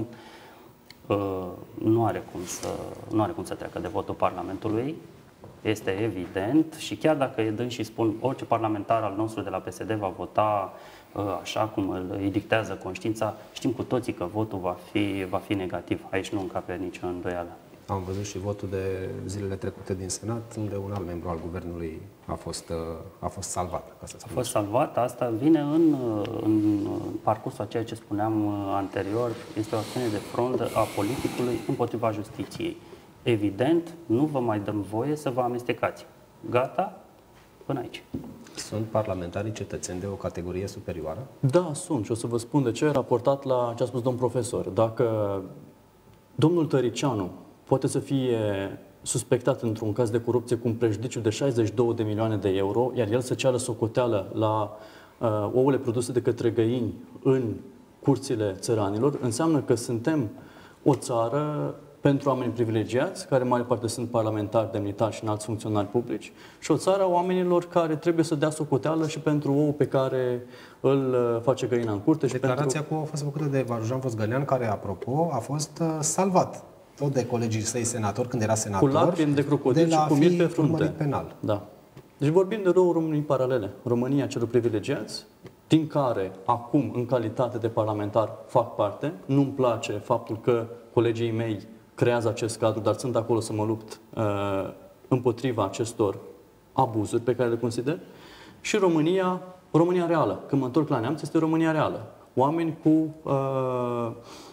nu are cum să, nu are cum să treacă de votul Parlamentului. Este evident și chiar dacă e dâns și spun orice parlamentar al nostru de la P S D va vota așa cum îi dictează conștiința, știm cu toții că votul va fi, va fi negativ. Aici nu încape nicio îndoială. Am văzut și votul de zilele trecute din Senat, unde un alt membru al guvernului a fost, a fost salvat. Ca să a fost salvat. Asta vine în, în parcursul a ceea ce spuneam anterior. Este o acțiune de front a politicului împotriva justiției. Evident, nu vă mai dăm voie să vă amestecați. Gata? Până aici. Sunt parlamentarii cetățeni de o categorie superioară? Da, sunt. Și o să vă spun de ce, raportat la ce a spus domnul profesor. Dacă domnul Tăricianu poate să fie suspectat într-un caz de corupție cu un prejudiciu de șaizeci și două de milioane de euro, iar el să ceară socoteală la uh, ouăle produse de către găini în curțile țăranilor, înseamnă că suntem o țară pentru oameni privilegiați, care în mare parte sunt parlamentari, demnitari și înalți funcționari publici, și o țară a oamenilor care trebuie să dea socoteală și pentru ou pe care îl face găina în curte. Declarația și pentru... cu a fost făcută de Varujan Vosgănean, care, apropo, a fost uh, salvat tot de colegii săi senatori, când era senator, cu lacrimi de crocodil și cu mir pe frunte. Penal. Da. Deci vorbim de două Românii paralele. România celor privilegiați, din care acum, în calitate de parlamentar, fac parte. Nu-mi place faptul că colegii mei creează acest cadru, dar sunt acolo să mă lupt uh, împotriva acestor abuzuri pe care le consider. Și România, România reală. Când mă întorc la neamț, este România reală. Oameni cu uh,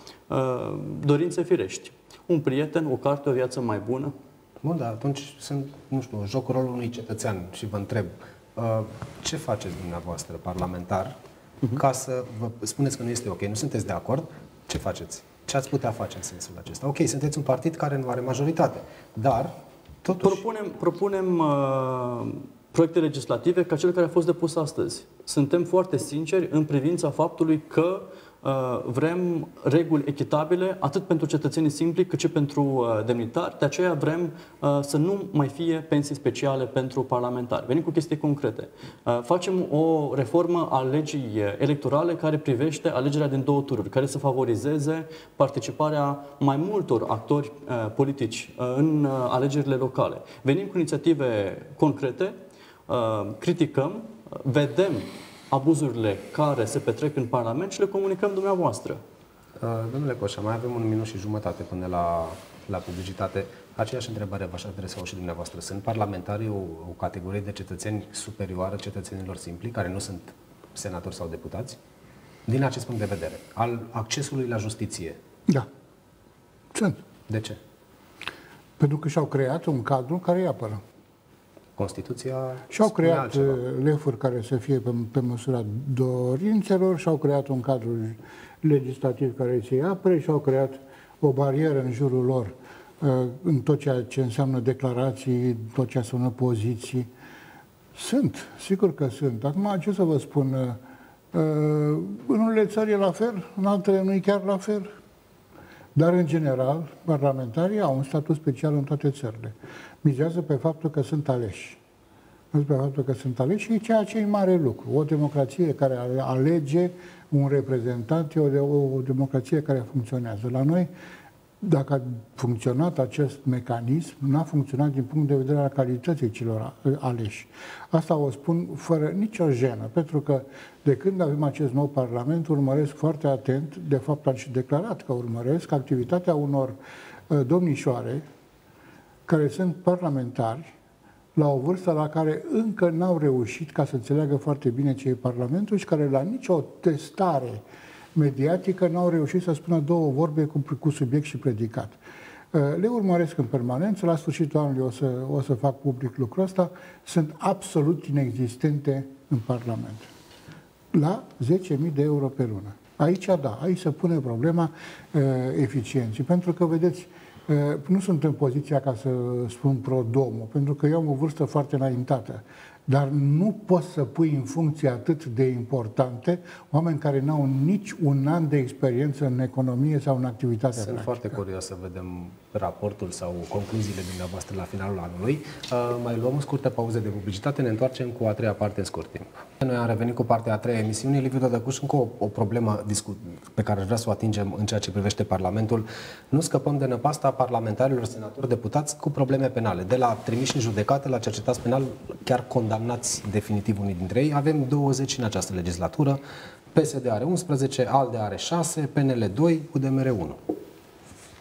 uh, dorințe firești. Un prieten, o carte, o viață mai bună. Bun, dar atunci sunt, nu știu, joc rolul unui cetățean și vă întreb, uh, ce faceți dumneavoastră, parlamentar, uh-huh. ca să vă spuneți că nu este ok, nu sunteți de acord, ce faceți? Ce ați putea face în sensul acesta? Ok, sunteți un partid care nu are majoritate, dar totuși... Propunem, propunem uh, proiecte legislative ca cel care a fost depus astăzi. Suntem foarte sinceri în privința faptului că uh, vrem reguli echitabile atât pentru cetățenii simpli cât și pentru uh, demnitari. De aceea vrem uh, să nu mai fie pensii speciale pentru parlamentari. Venim cu chestii concrete. Uh, facem o reformă a legii electorale care privește alegerea din două tururi, care să favorizeze participarea mai multor actori uh, politici uh, în uh, alegerile locale. Venim cu inițiative concrete, uh, criticăm, uh, vedem abuzurile care se petrec în Parlament și le comunicăm dumneavoastră. Domnule Coșa, mai avem un minut și jumătate până la, la publicitate. Aceeași întrebare v-aș adresa și dumneavoastră. Sunt parlamentarii o, o categorie de cetățeni superioară cetățenilor simpli, care nu sunt senatori sau deputați? Din acest punct de vedere, al accesului la justiție. Da. Sunt. De ce? Pentru că și-au creat un cadru care îi apără. Constituția și-au creat altceva. lefuri care să fie pe, pe măsura dorințelor, și-au creat un cadru legislativ care să-i apere, și-au creat o barieră în jurul lor în tot ceea ce înseamnă declarații, tot ce înseamnă poziții. Sunt, sigur că sunt. Acum, ce să vă spun, în unele țări e la fel, în altele nu e chiar la fel. Dar, în general, parlamentarii au un statut special în toate țările. Mizează pe faptul că sunt aleși. Pe faptul că sunt aleși e ceea ce e mare lucru. O democrație care alege un reprezentant e o, o, o democrație care funcționează. La noi, dacă a funcționat acest mecanism, n-a funcționat din punct de vedere al calității celor aleși. Asta o spun fără nicio jenă, pentru că de când avem acest nou Parlament, urmăresc foarte atent, de fapt am și declarat că urmăresc activitatea unor uh, domnișoare care sunt parlamentari la o vârstă la care încă n-au reușit ca să înțeleagă foarte bine ce e Parlamentul și care la nicio testare mediatică n-au reușit să spună două vorbe cu, cu subiect și predicat. Le urmăresc în permanență, la sfârșitul anului o să, o să fac public lucrul ăsta, sunt absolut inexistente în Parlament. La zece mii de euro pe lună. Aici, da, aici se pune problema uh, eficienței, pentru că, vedeți, uh, nu sunt în poziția ca să spun pro domo, pentru că eu am o vârstă foarte înaintată, dar nu poți să pui în funcție atât de importante oameni care n-au nici un an de experiență în economie sau în activitatea Sunt practică. foarte curios să vedem raportul sau concluziile dumneavoastră la finalul anului. Uh, mai luăm o scurtă pauză de publicitate, ne întoarcem cu a treia parte în scurt timp. Noi am revenit cu partea a treia emisiunii. Liviu Dădăcuș, încă o, o problemă pe care vreau să o atingem în ceea ce privește Parlamentul. Nu scăpăm de năpasta parlamentarilor, senatori, deputați cu probleme penale. De la trimiși în judecată, la cercetați penal, chiar condamnați definitiv unii dintre ei. Avem douăzeci în această legislatură. P S D are unsprezece, ALDE are șase, P N L doi, U D M R unu.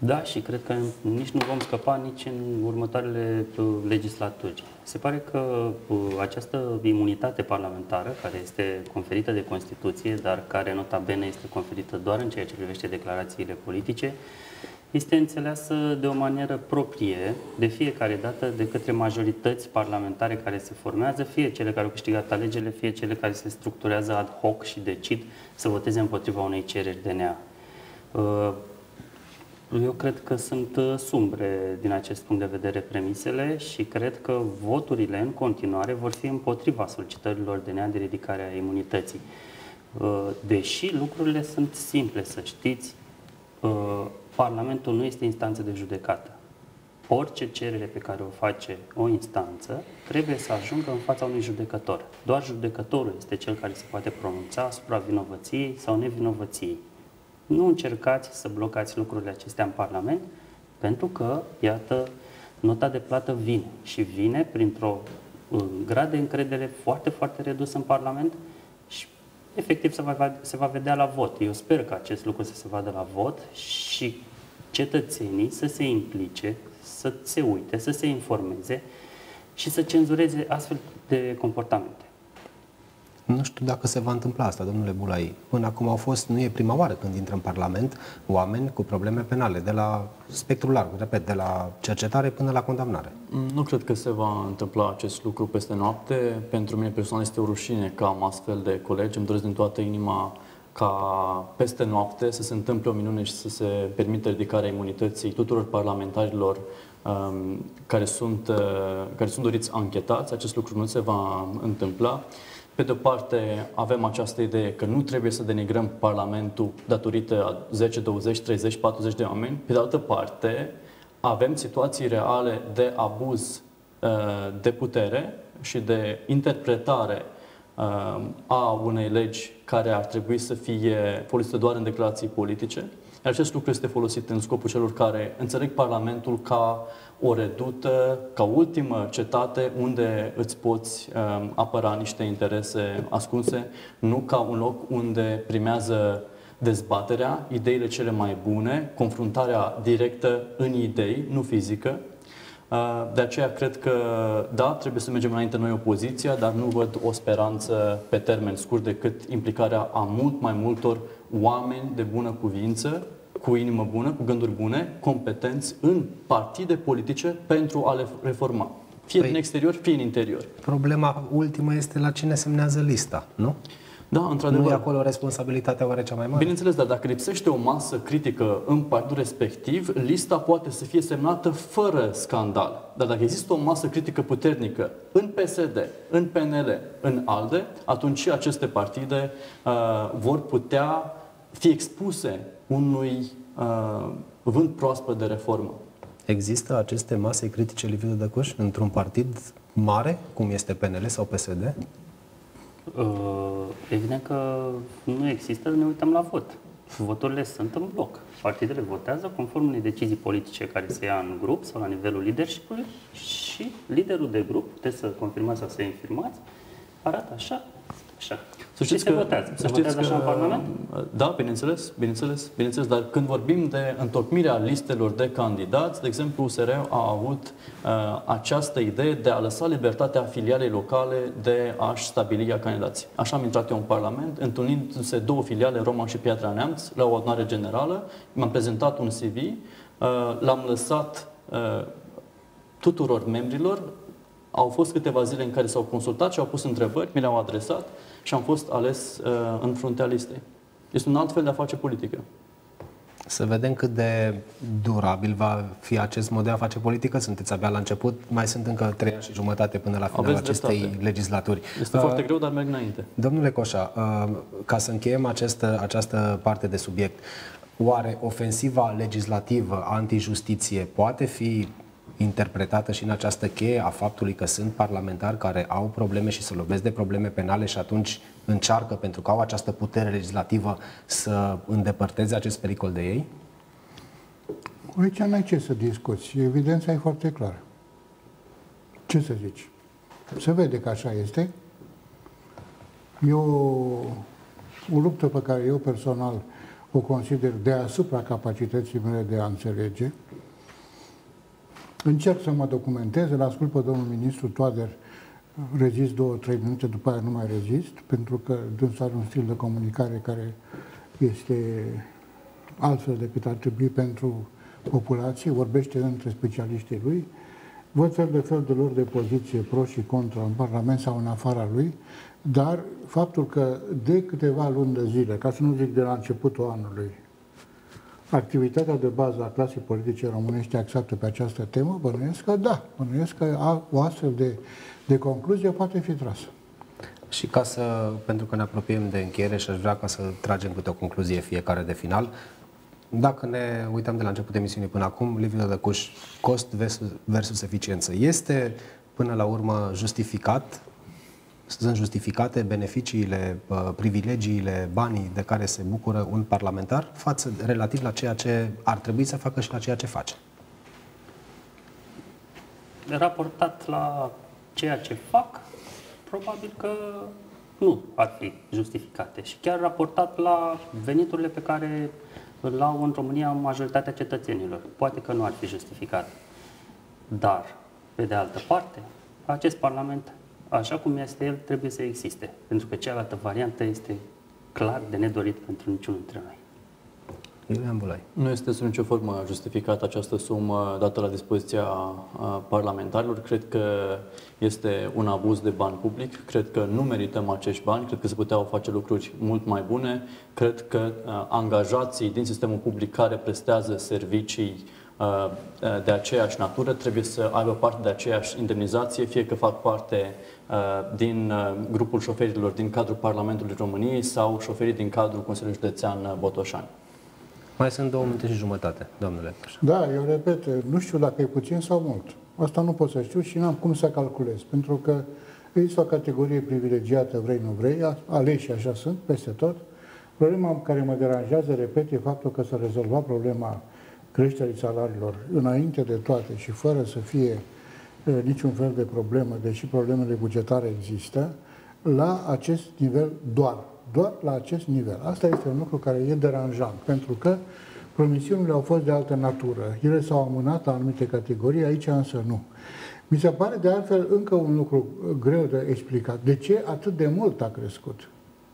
Da, și cred că nici nu vom scăpa nici în următoarele legislaturi. Se pare că această imunitate parlamentară, care este conferită de Constituție, dar care nota bene este conferită doar în ceea ce privește declarațiile politice, este înțeleasă de o manieră proprie de fiecare dată de către majorități parlamentare care se formează, fie cele care au câștigat alegerile, fie cele care se structurează ad hoc și decid să voteze împotriva unei cereri D N A. Eu cred că sunt sumbre din acest punct de vedere premisele și cred că voturile în continuare vor fi împotriva solicitărilor D N A de ridicare a imunității. Deși lucrurile sunt simple, să știți, Parlamentul nu este instanță de judecată. Orice cerere pe care o face o instanță trebuie să ajungă în fața unui judecător. Doar judecătorul este cel care se poate pronunța asupra vinovăției sau nevinovăției. Nu încercați să blocați lucrurile acestea în Parlament, pentru că, iată, nota de plată vine și vine printr-o grad de încredere foarte, foarte redus în Parlament și efectiv se va, se va vedea la vot. Eu sper că acest lucru să se vadă la vot și cetățenii să se implice, să se uite, să se informeze și să cenzureze astfel de comportamente. Nu știu dacă se va întâmpla asta, domnule Bulai. Până acum au fost, nu e prima oară când intră în Parlament oameni cu probleme penale, de la spectrul larg, repet, de la cercetare până la condamnare. Nu cred că se va întâmpla acest lucru peste noapte. Pentru mine personal este o rușine că am astfel de colegi. Îmi doresc din toată inima ca peste noapte să se întâmple o minune și să se permită ridicarea imunității tuturor parlamentarilor um, care, sunt, uh, care sunt doriți anchetați. Acest lucru nu se va întâmpla. Pe de o parte, avem această idee că nu trebuie să denigrăm Parlamentul datorită a zece, douăzeci, treizeci, patruzeci de oameni. Pe de altă parte, avem situații reale de abuz uh, de putere și de interpretare uh, a unei legi care ar trebui să fie folosită doar în declarații politice. Iar acest lucru este folosit în scopul celor care înțeleg Parlamentul ca o redută, ca ultimă cetate unde îți poți uh, apăra niște interese ascunse, nu ca un loc unde primează dezbaterea, ideile cele mai bune, confruntarea directă în idei, nu fizică. Uh, de aceea cred că, da, trebuie să mergem înainte noi opoziția, dar nu văd o speranță pe termen scurt decât implicarea a mult mai multor oameni de bună cuvință, cu inimă bună, cu gânduri bune, competenți în partide politice pentru a le reforma. Fie păi, din exterior, fie în interior. Problema ultimă este la cine semnează lista, nu? Da, într-adevăr. Nu e acolo responsabilitatea oare cea mai mare? Bineînțeles, dar dacă lipsește o masă critică în partidul respectiv, lista poate să fie semnată fără scandal. Dar dacă există o masă critică puternică în P S D, în P N L, în ALDE, atunci și aceste partide uh, vor putea fi expuse unui uh, vânt proaspăt de reformă. Există aceste mase critice, Liviu Dădăcuș, într-un partid mare, cum este P N L sau P S D? Uh, evident că nu există, ne uităm la vot. Voturile sunt în bloc. Partidele votează conform unei decizii politice care se ia în grup sau la nivelul leadership-ului și liderul de grup, puteți să confirmați sau să infirmați, arată așa, așa. Să știți și se că, votează. Se să votează știți așa că, în Parlament? Da, bineînțeles, bineînțeles, bineînțeles, dar când vorbim de întocmirea listelor de candidați, de exemplu, U S R a avut uh, această idee de a lăsa libertatea filialei locale de a-și stabili ea candidații. Așa am intrat eu în Parlament, întâlnindu-se două filiale, Roman și Piatra Neamț, la o adunare generală, mi-am prezentat un C V, uh, l-am lăsat uh, tuturor membrilor. Au fost câteva zile în care s-au consultat și au pus întrebări, mi le-au adresat și am fost ales uh, în fruntea listei. Este un alt fel de a face politică. Să vedem cât de durabil va fi acest mod de a face politică. Sunteți abia la început, mai sunt încă trei ani și jumătate până la finalul acestei dreptate. legislaturi. Este uh, foarte greu, dar merg înainte. Domnule Coșa, uh, ca să încheiem această, această parte de subiect, oare ofensiva legislativă antijustiție poate fi interpretată și în această cheie a faptului că sunt parlamentari care au probleme și se lovesc de probleme penale și atunci încearcă, pentru că au această putere legislativă, să îndepărteze acest pericol de ei? Aici n-ai ce să discuți. Evidența e foarte clară. Ce să zici? Se vede că așa este. E o, o luptă pe care eu personal o consider deasupra capacității mele de a înțelege. Încerc să mă documentez, îl ascult pe domnul ministru Toader, rezist două, trei minute, după aia nu mai rezist, pentru că dânsul are un stil de comunicare care este altfel decât ar trebui pentru populație, vorbește între specialiștii lui, văd fel de fel de lor de poziție pro și contra în Parlament sau în afara lui, dar faptul că de câteva luni de zile, ca să nu zic de la începutul anului, activitatea de bază a clasei politice românești axată pe această temă, bănuiesc că da, bănuiesc că o astfel de, de concluzie poate fi trasă. Și ca să, pentru că ne apropiem de încheiere și aș vrea ca să tragem câte o concluzie fiecare de final, dacă ne uităm de la începutul emisiunii până acum, Liviu Dădăcuș, cost versus, versus eficiență, este până la urmă justificat? Sunt justificate beneficiile, privilegiile, banii de care se bucură un parlamentar față relativ la ceea ce ar trebui să facă și la ceea ce face? Raportat la ceea ce fac, probabil că nu ar fi justificate. Și chiar raportat la veniturile pe care îl au în România majoritatea cetățenilor. Poate că nu ar fi justificat. Dar, pe de altă parte, acest Parlament, așa cum este el, trebuie să existe. Pentru că cealaltă variantă este clar de nedorit pentru niciunul dintre noi. Iulian Bulai. Nu este sub nicio formă justificată această sumă dată la dispoziția parlamentarilor. Cred că este un abuz de bani public. Cred că nu merităm acești bani. Cred că se puteau face lucruri mult mai bune. Cred că angajații din sistemul public care prestează servicii de aceeași natură trebuie să aibă parte de aceeași indemnizație, fie că fac parte din grupul șoferilor din cadrul Parlamentului României sau șoferii din cadrul Consiliului Județean Botoșani. Mai sunt două minute și jumătate, domnule. Da, eu repet, nu știu dacă e puțin sau mult. Asta nu pot să știu și n-am cum să calculez, pentru că există o categorie privilegiată, vrei, nu vrei, aleși așa sunt, peste tot. Problema care mă deranjează, repet, e faptul că s-a rezolvat problema creșterii salariilor înainte de toate și fără să fie e, niciun fel de problemă, deși problemele bugetare există, la acest nivel doar. Doar la acest nivel. Asta este un lucru care e deranjant, pentru că promisiunile au fost de altă natură. Ele s-au amânat la anumite categorii, aici însă nu. Mi se pare de altfel încă un lucru greu de explicat. De ce atât de mult a crescut?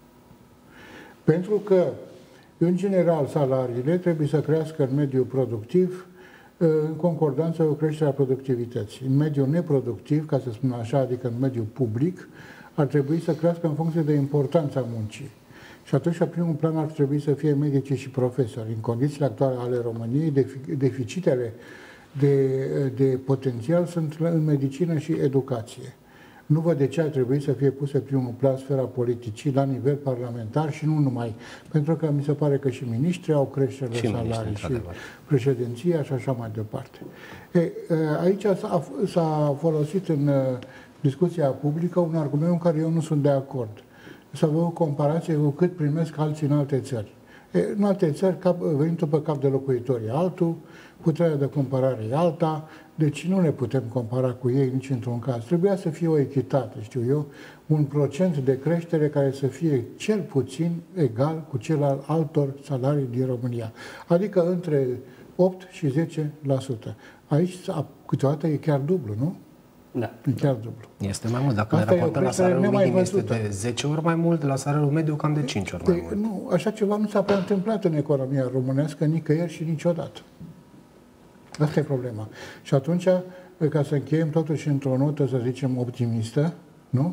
Pentru că, în general, salariile trebuie să crească în mediul productiv în concordanță cu creșterea productivității. În mediul neproductiv, ca să spun așa, adică în mediul public, ar trebui să crească în funcție de importanța muncii. Și atunci, pe primul plan, ar trebui să fie medici și profesori. În condițiile actuale ale României, deficitele de, de potențial sunt în medicină și educație. Nu văd de ce ar trebui să fie puse primul plan sfera politicii la nivel parlamentar și nu numai. Pentru că mi se pare că și miniștrii au creștere de salarii și președinția și așa mai departe. E, aici s-a folosit în discuția publică un argument în care eu nu sunt de acord. Să vă o comparație cu cât primesc alții în alte țări. E, în alte țări, cap, venitul pe cap de locuitori e altul, puterea de cumpărare e alta, deci nu ne putem compara cu ei nici într-un caz. Trebuia să fie o echitate, știu eu, un procent de creștere care să fie cel puțin egal cu cel al altor salarii din România. Adică între opt și zece la sută. Aici, câteodată, e chiar dublu, nu? Da. E chiar dublu. Este mai mult. Dacă Asta ne raportăm la salariul minim, este de zece ori mai mult, la salariul mediu cam de cinci ori de, mai mult. Nu, așa ceva nu s-a prea întâmplat în economia românească nicăieri și niciodată. Asta e problema. Și atunci, ca să încheiem totuși într-o notă, să zicem, optimistă, nu?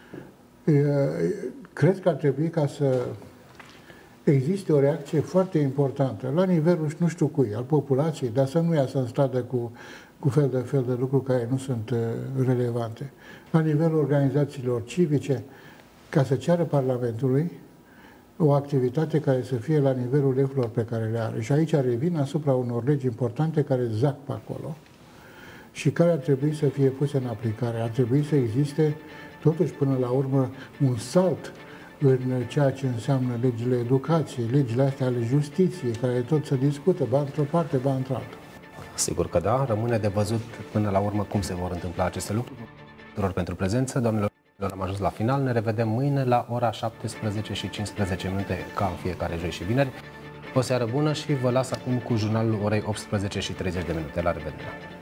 Cred că ar trebui ca să existe o reacție foarte importantă, la nivelul, nu știu cui, al populației, dar să nu iasă în stradă cu, cu fel de fel de lucruri care nu sunt relevante. La nivelul organizațiilor civice, ca să ceară Parlamentului o activitate care să fie la nivelul legurilor pe care le are. Și aici revin asupra unor legi importante care zac pe acolo și care ar trebui să fie puse în aplicare. Ar trebui să existe, totuși, până la urmă, un salt în ceea ce înseamnă legile educației, legile astea ale justiției, care tot se discută, ba într-o parte, ba într-alta. Sigur că da, rămâne de văzut până la urmă cum se vor întâmpla aceste lucruri. Tuturor pentru prezență, doamnelor, am ajuns la final, ne revedem mâine la ora șaptesprezece și cincisprezece minute, ca în fiecare joi și vineri. O seară bună și vă las acum cu jurnalul orei optsprezece și treizeci de minute. La revedere!